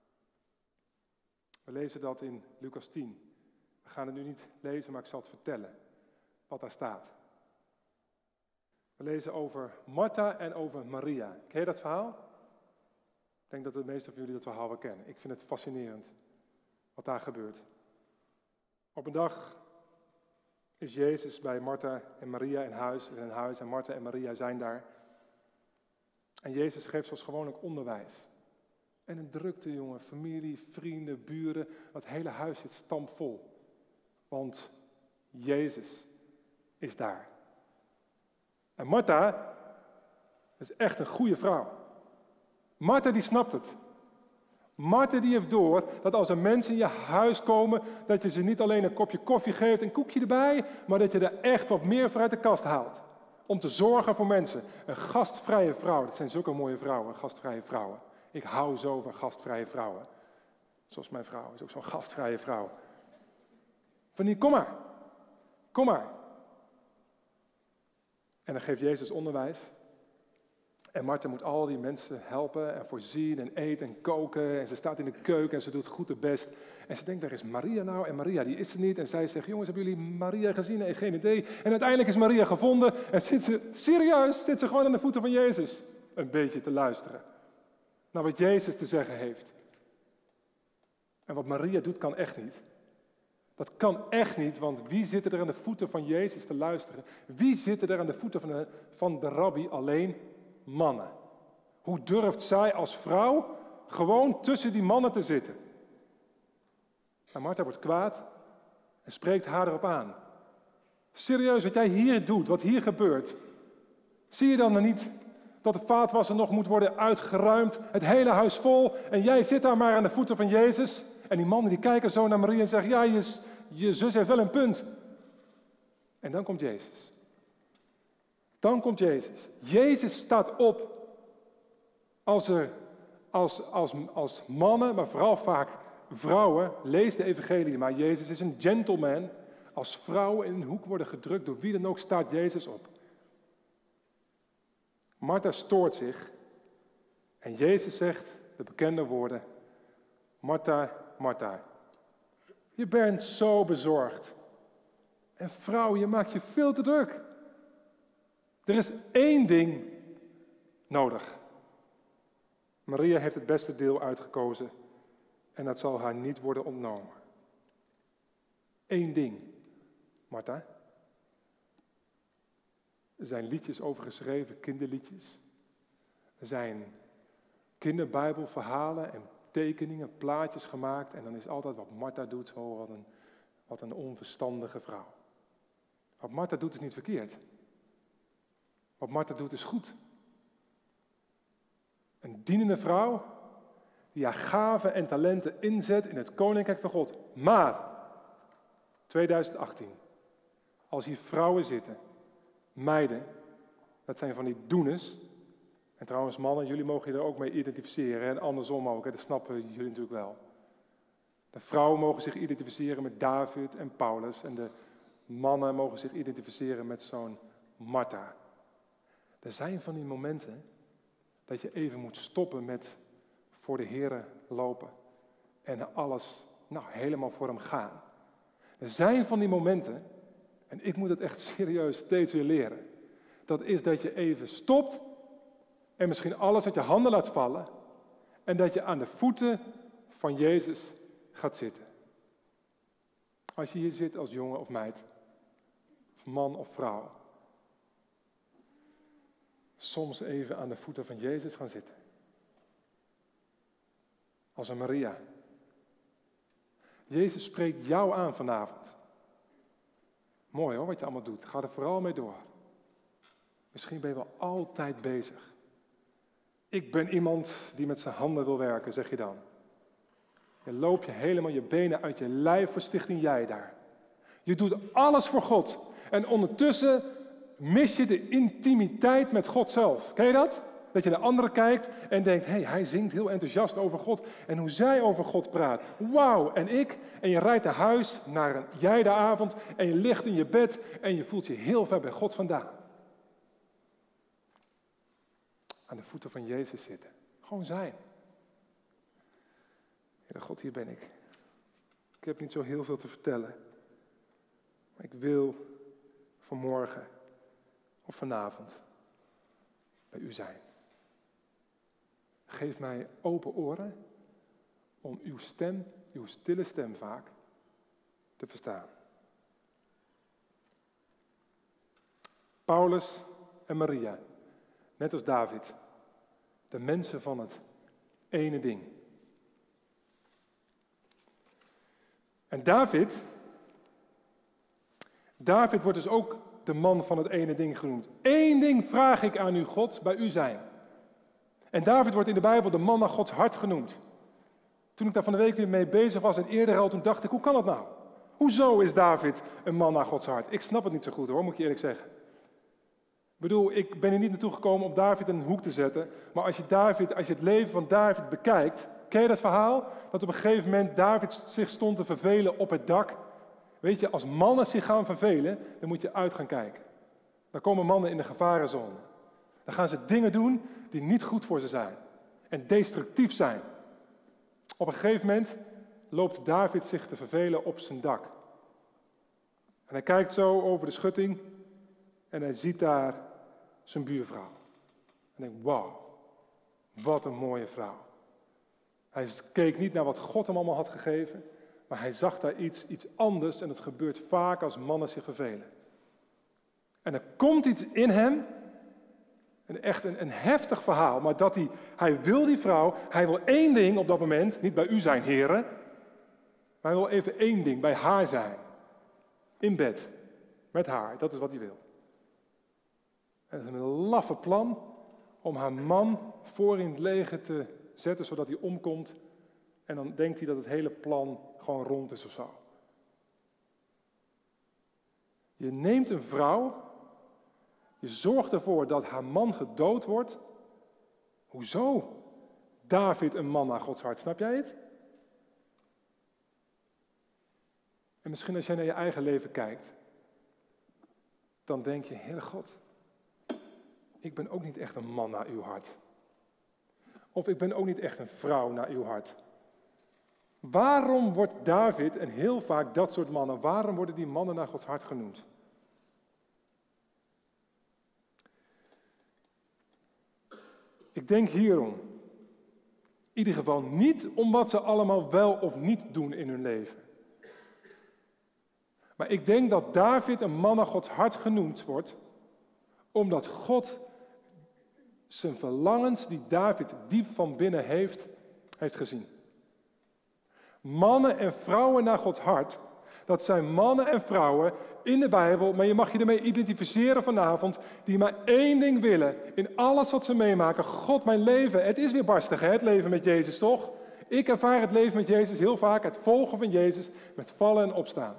We lezen dat in Lucas 10. We gaan het nu niet lezen, maar ik zal het vertellen. Wat daar staat. We lezen over Martha en over Maria. Ken je dat verhaal? Ik denk dat de meeste van jullie dat verhaal wel kennen. Ik vind het fascinerend wat daar gebeurt. Op een dag is Jezus bij Martha en Maria in een huis en Martha en Maria zijn daar. En Jezus geeft zoals gewoonlijk onderwijs. En een drukte, jongen, familie, vrienden, buren, het hele huis zit stampvol. Want Jezus is daar. En Martha is echt een goede vrouw. Martha die snapt het. Martha die heeft door dat als er mensen in je huis komen, dat je ze niet alleen een kopje koffie geeft, een koekje erbij, maar dat je er echt wat meer voor uit de kast haalt. Om te zorgen voor mensen. Een gastvrije vrouw, dat zijn zulke mooie vrouwen, gastvrije vrouwen. Ik hou zo van gastvrije vrouwen. Zoals mijn vrouw is ook zo'n gastvrije vrouw. Van die, kom maar. Kom maar. En dan geeft Jezus onderwijs. En Martha moet al die mensen helpen en voorzien en eten en koken. En ze staat in de keuken en ze doet goed haar best. En ze denkt, waar is Maria nou? En Maria die is er niet. En zij zegt, jongens, hebben jullie Maria gezien? Nee, geen idee. En uiteindelijk is Maria gevonden. En zit ze gewoon aan de voeten van Jezus. Een beetje te luisteren. Naar wat Jezus te zeggen heeft. En wat Maria doet kan echt niet. Dat kan echt niet, want wie zitten er aan de voeten van Jezus te luisteren? Wie zitten er aan de voeten van de rabbi? Alleen mannen. Hoe durft zij als vrouw gewoon tussen die mannen te zitten? En Martha wordt kwaad en spreekt haar erop aan. Serieus, wat jij hier doet, wat hier gebeurt. Zie je dan niet dat de vaatwasser nog moet worden uitgeruimd, het hele huis vol, en jij zit daar maar aan de voeten van Jezus? En die mannen die kijken zo naar Maria en zeggen, ja, je zus heeft wel een punt. En dan komt Jezus. Dan komt Jezus. Jezus staat op als mannen, maar vooral vaak vrouwen, lees de evangelie, maar Jezus is een gentleman. Als vrouwen in een hoek worden gedrukt door wie dan ook, staat Jezus op. Martha stoort zich en Jezus zegt de bekende woorden, Martha, Martha, je bent zo bezorgd. En vrouw, je maakt je veel te druk. Er is 1 ding nodig. Maria heeft het beste deel uitgekozen en dat zal haar niet worden ontnomen. 1 ding, Martha. Er zijn liedjes over geschreven, kinderliedjes. Er zijn kinderbijbelverhalen en tekeningen, plaatjes gemaakt. En dan is altijd wat Martha doet, zo wat een onverstandige vrouw. Wat Martha doet is niet verkeerd. Wat Martha doet is goed. Een dienende vrouw die haar gaven en talenten inzet in het koninkrijk van God. Maar, 2018, als hier vrouwen zitten, meiden, dat zijn van die doeners. En trouwens mannen, jullie mogen je er ook mee identificeren en andersom ook, hè, dat snappen jullie natuurlijk wel. De vrouwen mogen zich identificeren met David en Paulus en de mannen mogen zich identificeren met zo'n Martha. Er zijn van die momenten dat je even moet stoppen met voor de Here lopen en alles helemaal voor hem gaan. Er zijn van die momenten, en ik moet het echt serieus steeds weer leren, dat is dat je even stopt en misschien alles uit je handen laat vallen en dat je aan de voeten van Jezus gaat zitten. Als je hier zit als jongen of meid, of man of vrouw, soms even aan de voeten van Jezus gaan zitten. Als een Maria. Jezus spreekt jou aan vanavond. Mooi hoor, wat je allemaal doet. Ga er vooral mee door. Misschien ben je wel altijd bezig. Ik ben iemand die met zijn handen wil werken, zeg je dan. Je loopt je helemaal je benen uit je lijf voor Stichting Jij daar. Je doet alles voor God. En ondertussen mis je de intimiteit met God zelf. Ken je dat? Dat je naar anderen kijkt en denkt, hij zingt heel enthousiast over God. En hoe zij over God praat. Wauw, en ik? En je rijdt naar huis, naar een Jijda-avond. En je ligt in je bed en je voelt je heel ver bij God vandaan. Aan de voeten van Jezus zitten. Gewoon zijn. Heere God, hier ben ik. Ik heb niet zo heel veel te vertellen. Maar ik wil vanmorgen of vanavond bij u zijn. Geef mij open oren om uw stem, uw stille stem vaak, te verstaan. Paulus en Maria, net als David, de mensen van het ene ding. En David wordt dus ook de man van het ene ding genoemd. Eén ding vraag ik aan u, God, bij u zijn. En David wordt in de Bijbel de man naar Gods hart genoemd. Toen ik daar van de week weer mee bezig was en eerder al, toen dacht ik, hoe kan dat nou? Hoezo is David een man naar Gods hart? Ik snap het niet zo goed hoor, moet ik je eerlijk zeggen. Ik bedoel, ik ben hier niet naartoe gekomen om David in een hoek te zetten. Maar als je het leven van David bekijkt, ken je dat verhaal? Dat op een gegeven moment David zich stond te vervelen op het dak. Weet je, als mannen zich gaan vervelen, dan moet je uit gaan kijken. Dan komen mannen in de gevarenzone. Dan gaan ze dingen doen die niet goed voor ze zijn. En destructief zijn. Op een gegeven moment loopt David zich te vervelen op zijn dak. En hij kijkt zo over de schutting en hij ziet daar zijn buurvrouw. En denkt, wauw, wat een mooie vrouw. Hij keek niet naar wat God hem allemaal had gegeven, maar hij zag daar iets anders en het gebeurt vaak als mannen zich vervelen. En er komt iets in hem, echt een heftig verhaal, maar dat hij wil die vrouw, hij wil één ding op dat moment, niet bij u zijn heren, maar hij wil even één ding, bij haar zijn. In bed, met haar, dat is wat hij wil. En het is een laffe plan om haar man voor in het leger te zetten, zodat hij omkomt. En dan denkt hij dat het hele plan gewoon rond is of zo. Je neemt een vrouw, je zorgt ervoor dat haar man gedood wordt. Hoezo? David een man naar Gods hart, snap jij het? En misschien als jij naar je eigen leven kijkt, dan denk je, Heere God, ik ben ook niet echt een man naar uw hart. Of ik ben ook niet echt een vrouw naar uw hart. Waarom wordt David en heel vaak dat soort mannen, waarom worden die mannen naar Gods hart genoemd? Ik denk hierom. In ieder geval niet om wat ze allemaal wel of niet doen in hun leven. Maar ik denk dat David een man naar Gods hart genoemd wordt, omdat God zijn verlangens die David diep van binnen heeft gezien. Mannen en vrouwen naar Gods hart Dat zijn mannen en vrouwen in de Bijbel, maar je mag je ermee identificeren vanavond, die maar één ding willen in alles wat ze meemaken. God, mijn leven, het is weer barstig, hè, het leven met Jezus, toch? Ik ervaar het leven met Jezus heel vaak, het volgen van Jezus, met vallen en opstaan.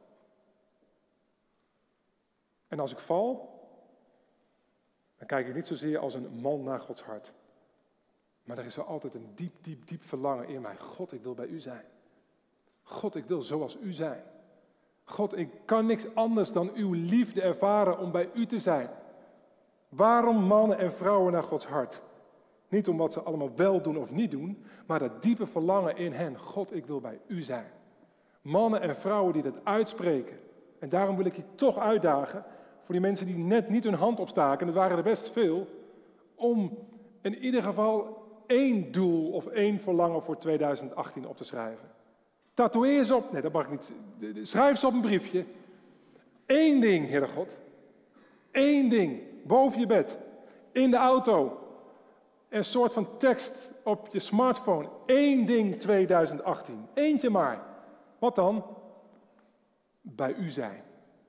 En als ik val, dan kijk ik niet zozeer als een man naar Gods hart. Maar er is wel altijd een diep verlangen in mij. God, ik wil bij u zijn. God, ik wil zoals u zijn. God, ik kan niks anders dan uw liefde ervaren om bij u te zijn. Waarom mannen en vrouwen naar Gods hart? Niet om wat ze allemaal wel doen of niet doen, maar dat diepe verlangen in hen. God, ik wil bij u zijn. Mannen en vrouwen die dat uitspreken. En daarom wil ik je toch uitdagen, voor die mensen die net niet hun hand opstaken, en dat waren er best veel, om in ieder geval één doel of één verlangen voor 2018 op te schrijven. Tatoeëer ze op, nee dat mag ik niet, schrijf ze op een briefje. Eén ding, Heere God. Eén ding, boven je bed, in de auto. Een soort van tekst op je smartphone. Één ding 2018, eentje maar. Wat dan? Bij u zijn.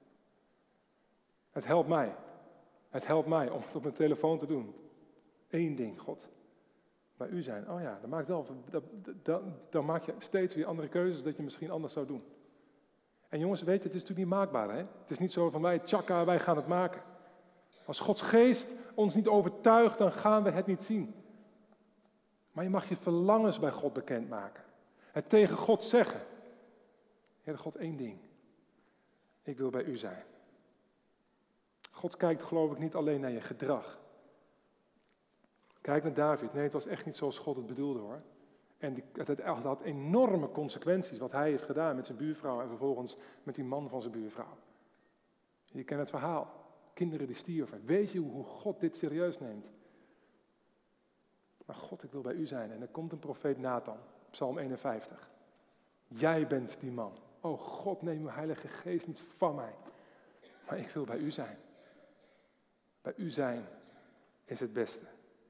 Het helpt mij. Het helpt mij om het op mijn telefoon te doen. Eén ding, God. Bij u zijn. Oh ja, dan maak je steeds weer andere keuzes dat je misschien anders zou doen. En jongens, weet je, het is natuurlijk niet maakbaar, hè? Het is niet zo van wij, tjaka, wij gaan het maken. Als Gods geest ons niet overtuigt, dan gaan we het niet zien. Maar je mag je verlangens bij God bekendmaken. Het tegen God zeggen. Heer God, één ding. Ik wil bij u zijn. God kijkt, geloof ik, niet alleen naar je gedrag. Kijk naar David. Nee, het was echt niet zoals God het bedoelde, hoor. En het had enorme consequenties wat hij heeft gedaan met zijn buurvrouw en vervolgens met die man van zijn buurvrouw. Je kent het verhaal. Kinderen die stierven. Weet je hoe God dit serieus neemt? Maar God, ik wil bij u zijn. En er komt een profeet Nathan, Psalm 51. Jij bent die man. Oh God, neem uw Heilige Geest niet van mij. Maar ik wil bij u zijn. Bij u zijn is het beste.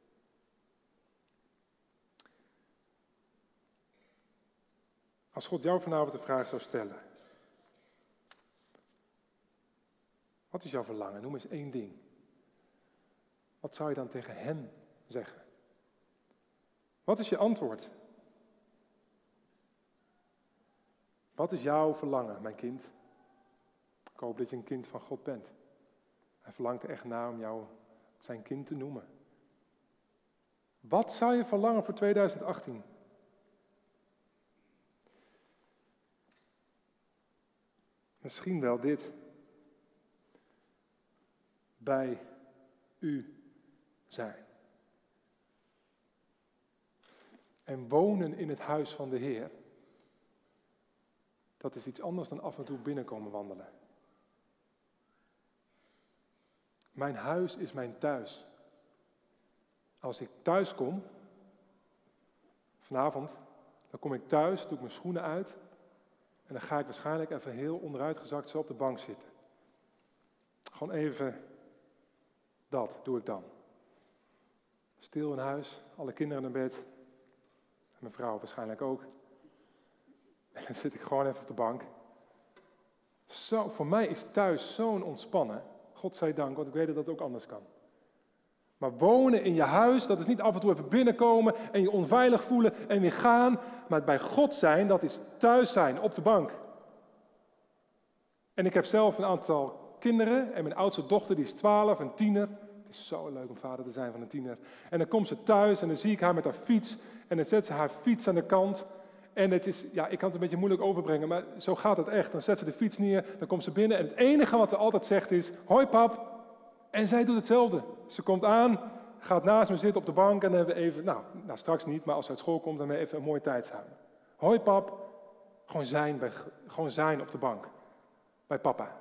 Als God jou vanavond de vraag zou stellen. Wat is jouw verlangen? Noem eens één ding. Wat zou je dan tegen hem zeggen? Wat is je antwoord? Wat is jouw verlangen, mijn kind? Ik hoop dat je een kind van God bent. Hij verlangt er echt naar om jou zijn kind te noemen. Wat zou je verlangen voor 2018? Misschien wel dit. Bij u zijn. En wonen in het huis van de Heer. Dat is iets anders dan af en toe binnenkomen wandelen. Mijn huis is mijn thuis. Als ik thuis kom, vanavond, dan kom ik thuis, doe ik mijn schoenen uit. En dan ga ik waarschijnlijk even heel onderuitgezakt zo op de bank zitten. Gewoon even, dat doe ik dan. Stil in huis, alle kinderen naar bed. En mijn vrouw waarschijnlijk ook. En dan zit ik gewoon even op de bank. Zo, voor mij is thuis zo'n ontspannen. Godzijdank, want ik weet dat dat ook anders kan. Maar wonen in je huis, dat is niet af en toe even binnenkomen en je onveilig voelen en weer gaan. Maar bij God zijn, dat is thuis zijn, op de bank. En ik heb zelf een aantal kinderen en mijn oudste dochter, die is 12, een tiener. Het is zo leuk om vader te zijn van een tiener. En dan komt ze thuis en dan zie ik haar met haar fiets en dan zet ze haar fiets aan de kant. En het is, ja, ik kan het een beetje moeilijk overbrengen, maar zo gaat het echt. Dan zet ze de fiets neer, dan komt ze binnen en het enige wat ze altijd zegt is, hoi pap. En zij doet hetzelfde. Ze komt aan, gaat naast me zitten op de bank en dan hebben we even, nou straks niet, maar als ze uit school komt, dan hebben we even een mooie tijd samen. Hoi pap, gewoon zijn op de bank, bij papa.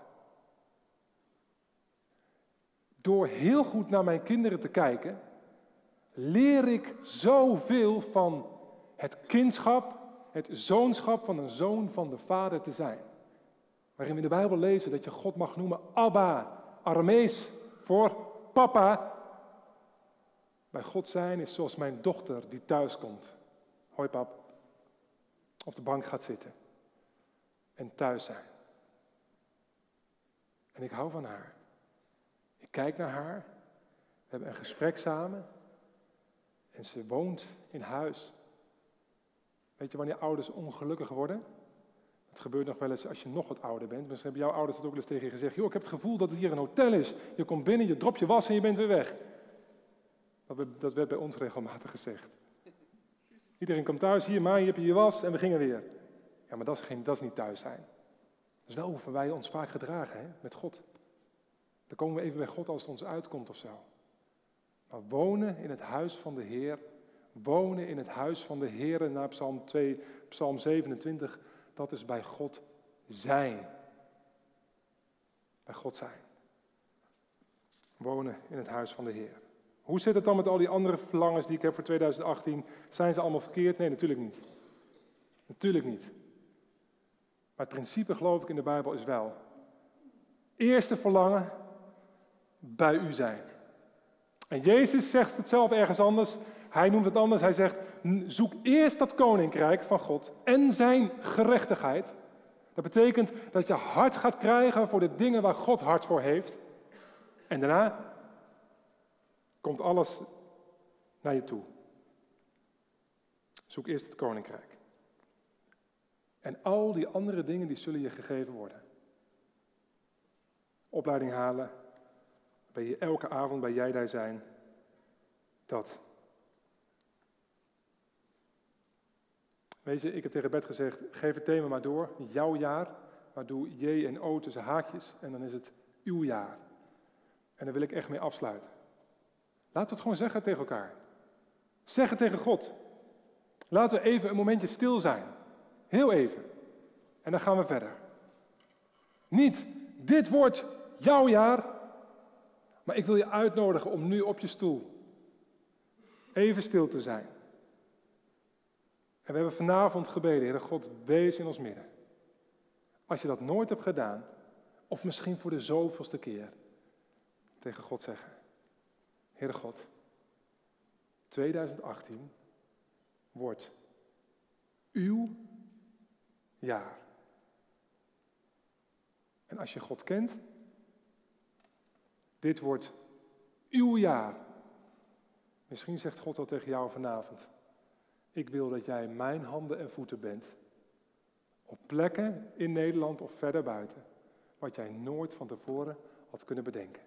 Door heel goed naar mijn kinderen te kijken, leer ik zoveel van het kindschap, het zoonschap van een zoon van de Vader te zijn. Waarin we in de Bijbel lezen dat je God mag noemen Abba, Aramees, voor papa. Bij God zijn is zoals mijn dochter die thuis komt. Hoi pap, op de bank gaat zitten. en thuis zijn. En ik hou van haar. Ik kijk naar haar. We hebben een gesprek samen. En ze woont in huis. Weet je wanneer ouders ongelukkig worden? Het gebeurt nog wel eens als je nog wat ouder bent. Misschien hebben jouw ouders het ook wel eens tegen je gezegd. Joh, ik heb het gevoel dat het hier een hotel is. Je komt binnen, je dropt je was en je bent weer weg. Dat werd bij ons regelmatig gezegd. Iedereen komt thuis, hier maar, hier heb je je was en we gingen weer. Ja, maar dat is niet thuis zijn. Dat is wel hoe wij ons vaak gedragen, hè, met God. Dan komen we even bij God als het ons uitkomt of zo. Maar wonen in het huis van de Heer, wonen in het huis van de Heer, naar Psalm 27, dat is bij God zijn. Bij God zijn. Wonen in het huis van de Heer. Hoe zit het dan met al die andere verlangens die ik heb voor 2018? Zijn ze allemaal verkeerd? Nee, natuurlijk niet. Natuurlijk niet. Maar het principe, geloof ik, in de Bijbel is wel. Eerste verlangen, bij u zijn. En Jezus zegt het zelf ergens anders. Hij noemt het anders. Hij zegt, zoek eerst dat koninkrijk van God en zijn gerechtigheid. Dat betekent dat je hart gaat krijgen voor de dingen waar God hart voor heeft. En daarna komt alles naar je toe. Zoek eerst het koninkrijk. En al die andere dingen die zullen je gegeven worden. Opleiding halen. Elke avond bij jij daar zijn. Dat. Weet je, ik heb tegen Bert gezegd, geef het thema maar door. Niet jouw jaar, maar doe J en O tussen haakjes. En dan is het uw jaar. En daar wil ik echt mee afsluiten. Laten we het gewoon zeggen tegen elkaar. Zeg het tegen God. Laten we even een momentje stil zijn. Heel even. En dan gaan we verder. Niet, dit wordt jouw jaar. Maar ik wil je uitnodigen om nu op je stoel even stil te zijn. En we hebben vanavond gebeden, Heere God, wees in ons midden. Als je dat nooit hebt gedaan, of misschien voor de zoveelste keer, tegen God zeggen. Heere God, 2018 wordt uw jaar. En als je God kent, dit wordt uw jaar. Misschien zegt God al tegen jou vanavond. Ik wil dat jij mijn handen en voeten bent. Op plekken in Nederland of verder buiten. Wat jij nooit van tevoren had kunnen bedenken.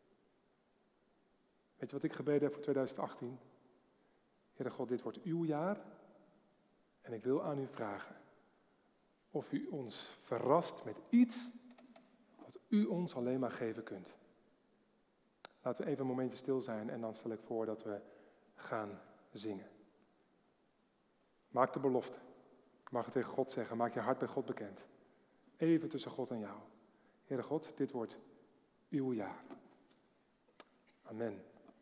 Weet je wat ik gebeden heb voor 2018? Heere God, dit wordt uw jaar. En ik wil aan u vragen. Of u ons verrast met iets wat u ons alleen maar geven kunt. Laten we even een momentje stil zijn en dan stel ik voor dat we gaan zingen. Maak de belofte. Je mag het tegen God zeggen. Maak je hart bij God bekend. Even tussen God en jou. Heere God, dit wordt uw jaar. Amen.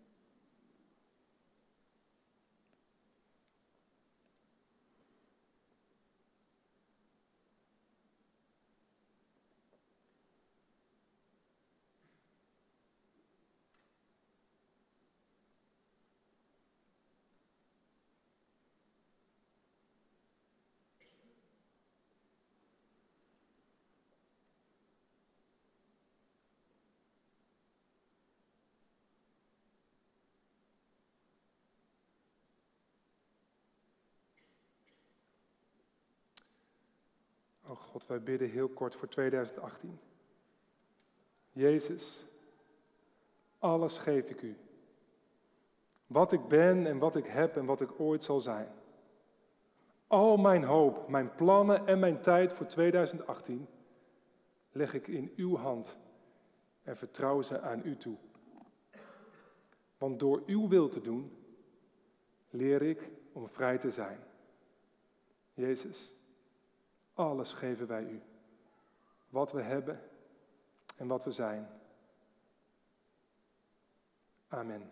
Oh God, wij bidden heel kort voor 2018. Jezus, alles geef ik u. Wat ik ben en wat ik heb en wat ik ooit zal zijn. Al mijn hoop, mijn plannen en mijn tijd voor 2018 leg ik in uw hand en vertrouw ze aan u toe. Want door uw wil te doen, leer ik om vrij te zijn. Jezus, alles geven wij u. Wat we hebben en wat we zijn. Amen.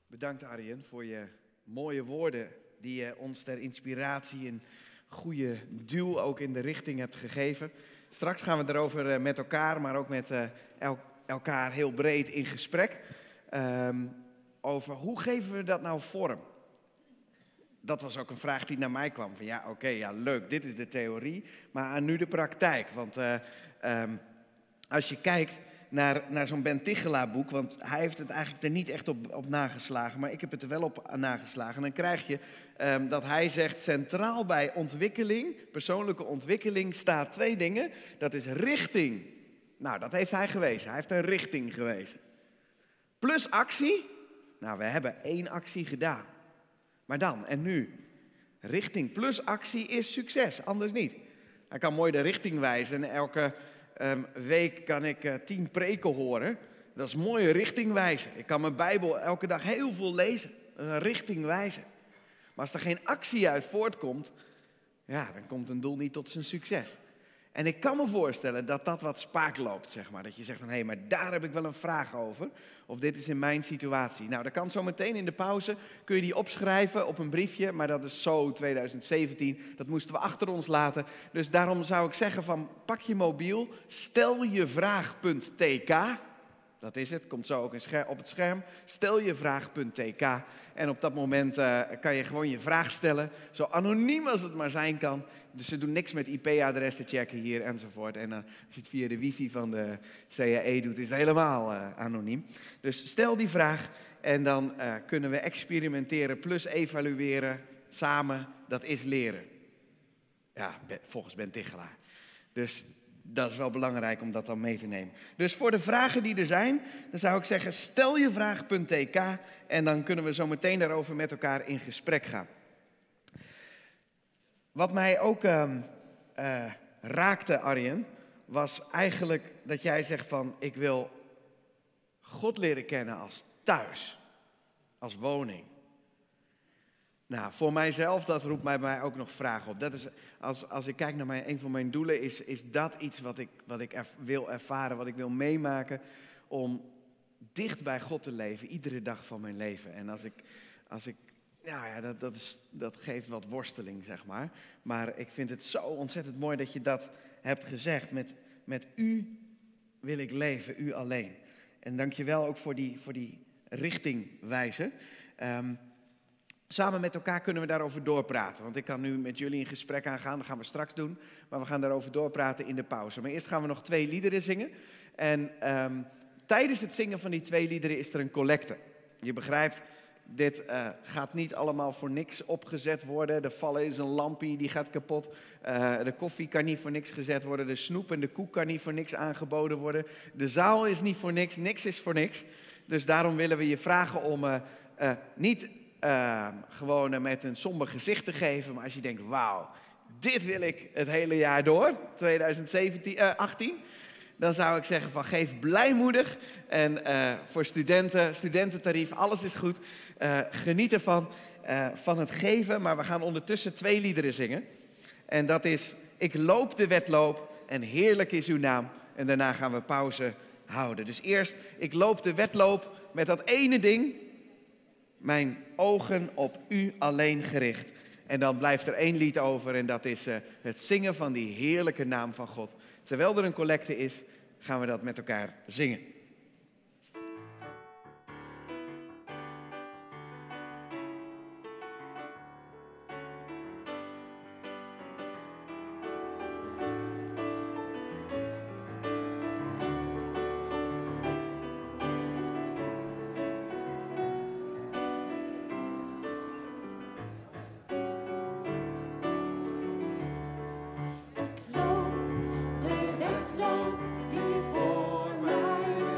Bedankt Arjen voor je mooie woorden die je ons ter inspiratie en goede duw ook in de richting hebt gegeven. Straks gaan we erover met elkaar, maar ook met elkaar heel breed in gesprek. Over hoe geven we dat nou vorm? Dat was ook een vraag die naar mij kwam. Van ja, oké, leuk, dit is de theorie, maar aan nu de praktijk. Want als je kijkt naar zo'n Ben Tichelaar boek, want hij heeft het eigenlijk er niet echt op nageslagen, maar ik heb het er wel op nageslagen. Dan krijg je dat hij zegt, centraal bij ontwikkeling, persoonlijke ontwikkeling, staat 2 dingen. Dat is richting. Nou, dat heeft hij gewezen. Hij heeft een richting gewezen. Plus actie. Nou, we hebben 1 actie gedaan. Maar dan, en nu? Richting plus actie is succes, anders niet. Hij kan mooi de richting wijzen en elke week kan ik 10 preken horen. Dat is mooie richting wijzen. Ik kan mijn Bijbel elke dag heel veel lezen. Een richting wijzen. Maar als er geen actie uit voortkomt, ja, dan komt een doel niet tot zijn succes. En ik kan me voorstellen dat dat wat spaak loopt, zeg maar. Dat je zegt van, hé, maar daar heb ik wel een vraag over. Of dit is in mijn situatie. Nou, dat kan zo meteen in de pauze. Kun je die opschrijven op een briefje. Maar dat is zo 2017. Dat moesten we achter ons laten. Dus daarom zou ik zeggen van, pak je mobiel. Stel je vraag.tk. Dat is het, komt zo ook op het scherm. Stel je vraag.tk. En op dat moment kan je gewoon je vraag stellen. Zo anoniem als het maar zijn kan. Dus ze doen niks met IP-adressen checken hier enzovoort. En als je het via de wifi van de CAE doet, is het helemaal anoniem. Dus stel die vraag en dan kunnen we experimenteren plus evalueren samen. Dat is leren. Ja, volgens Ben Tichelaar. Dus dat is wel belangrijk om dat dan mee te nemen. Dus voor de vragen die er zijn, dan zou ik zeggen, stel je vraag.tk en dan kunnen we zo meteen daarover met elkaar in gesprek gaan. Wat mij ook raakte, Arjen, was eigenlijk dat jij zegt van, ik wil God leren kennen als thuis, als woning. Nou, voor mijzelf, dat roept mij ook nog vragen op. Dat is, als ik kijk naar een van mijn doelen, is dat iets wat ik wil ervaren, wat ik wil meemaken, om dicht bij God te leven, iedere dag van mijn leven. En dat geeft wat worsteling, zeg maar. Maar ik vind het zo ontzettend mooi dat je dat hebt gezegd. Met u wil ik leven, u alleen. En dank je wel ook voor die richting wijzen. Samen met elkaar kunnen we daarover doorpraten. Want ik kan nu met jullie in gesprek aangaan, dat gaan we straks doen. Maar we gaan daarover doorpraten in de pauze. Maar eerst gaan we nog 2 liederen zingen. En tijdens het zingen van die 2 liederen is er een collecte. Je begrijpt, dit gaat niet allemaal voor niks opgezet worden. De vallen is een lampie, die gaat kapot. De koffie kan niet voor niks gezet worden. De snoep en de koek kan niet voor niks aangeboden worden. De zaal is niet voor niks, niks is voor niks. Dus daarom willen we je vragen om niet gewoon met een somber gezicht te geven. Maar als je denkt, wauw, dit wil ik het hele jaar door, 2018... Dan zou ik zeggen van geef blijmoedig. En voor studententarief, alles is goed. Geniet ervan, van het geven. Maar we gaan ondertussen 2 liederen zingen. En dat is, ik loop de wedloop en heerlijk is uw naam. En daarna gaan we pauze houden. Dus eerst, ik loop de wedloop met dat ene ding. Mijn ogen op u alleen gericht. En dan blijft er 1 lied over en dat is het zingen van die heerlijke naam van God. Terwijl er een collecte is, gaan we dat met elkaar zingen. De wedloop die voor mij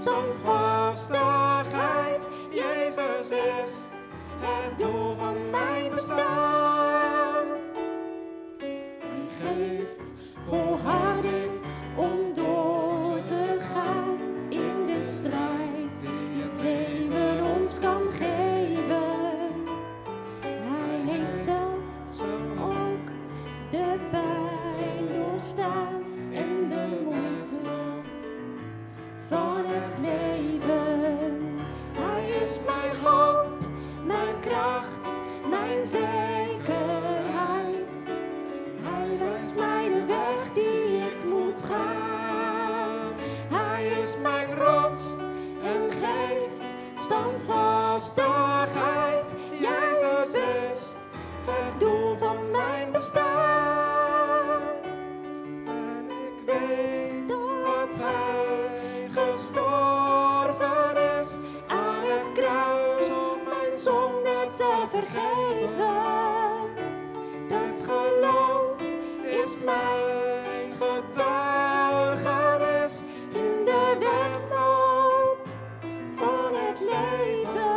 standvastigheid. Jezus is het doel van mijn bestaan. Hij geeft volharding om door te gaan in de strijd die het leven ons kan geven. Hij heeft zelf ook de pijn doorstaan en de moeite van het leven. Hij is mijn hoop, mijn kracht, mijn zekerheid. Hij wijst mij de weg die ik moet gaan. Hij is mijn rots en geeft standvastigheid. Jezus is het doel van mijn bestaan. En ik weet dat Hij gestorven is aan het kruis om mijn zonde te vergeven. Dat geloof is mijn getuigenis in de wedloop van het leven.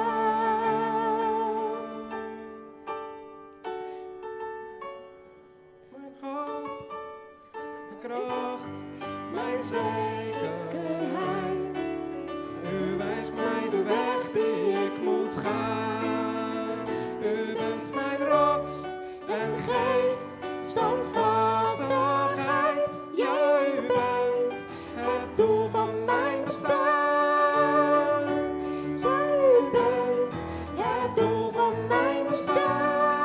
Mijn hoop, mijn kracht, mijn zekerheid. U wijst mij de weg die ik moet gaan. U bent mijn rots en geeft standvastigheid. Ja, u bent het doel van mijn bestaan. Ja, u bent het doel van mijn bestaan.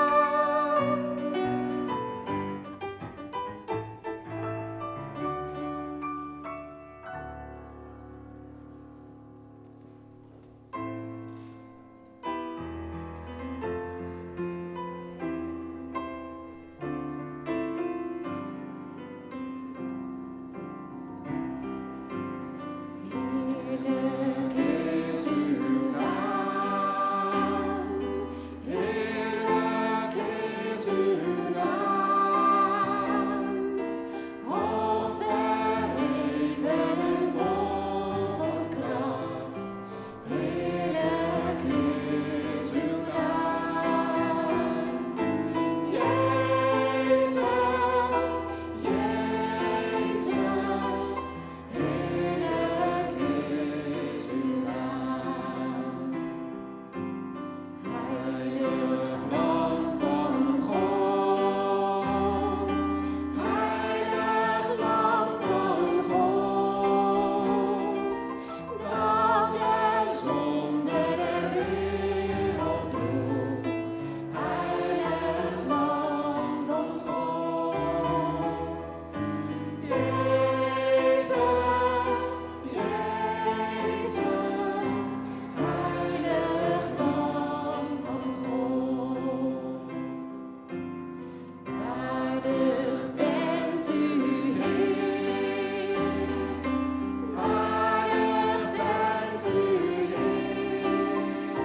Heerlijk is uw naam, heerlijk is uw naam, hoog verheven en vol van kracht. Heerlijk is uw naam, Jezus, Jezus, heerlijk is uw naam. Heilig Lam van God, heilig Lam van God, dat de zonde der wereld droeg. Heilig Lam van God, Jezus, Jezus, heilig Lam van God. Waardig bent u, Heer, waardig bent u, Heer.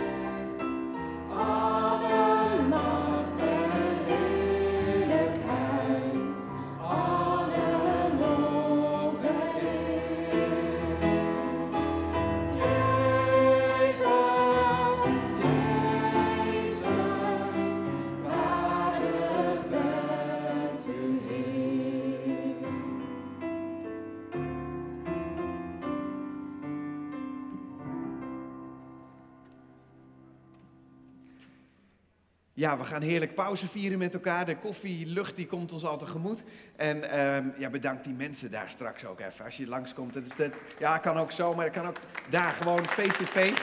Alle macht en heerlijkheid, alle lof en eer. Jezus, Jezus, waardig bent u, Heer. Ja, we gaan heerlijk pauze vieren met elkaar. De koffielucht die komt ons al tegemoet. En ja, bedank die mensen daar straks ook even. Als je langskomt. Ja, kan ook zo, maar het kan ook daar gewoon face-to-face.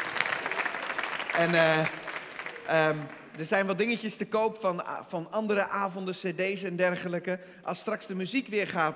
En er zijn wat dingetjes te koop van andere avonden, cd's en dergelijke. Als straks de muziek weer gaat,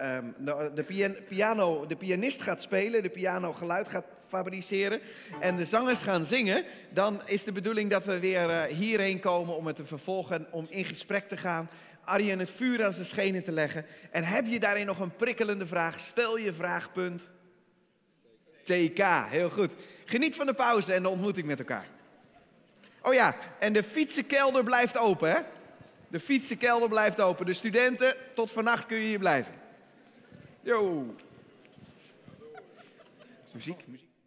de pianist gaat spelen, de piano geluid gaat fabriceren en de zangers gaan zingen, dan is de bedoeling dat we weer hierheen komen om het te vervolgen, om in gesprek te gaan, Arjen het vuur aan zijn schenen te leggen. En heb je daarin nog een prikkelende vraag, stel je vraagpunt TK. Heel goed. Geniet van de pauze en de ontmoeting met elkaar. Oh ja, en de fietsenkelder blijft open, hè? De fietsenkelder blijft open. De studenten, tot vannacht kun je hier blijven. Yo. Muziek.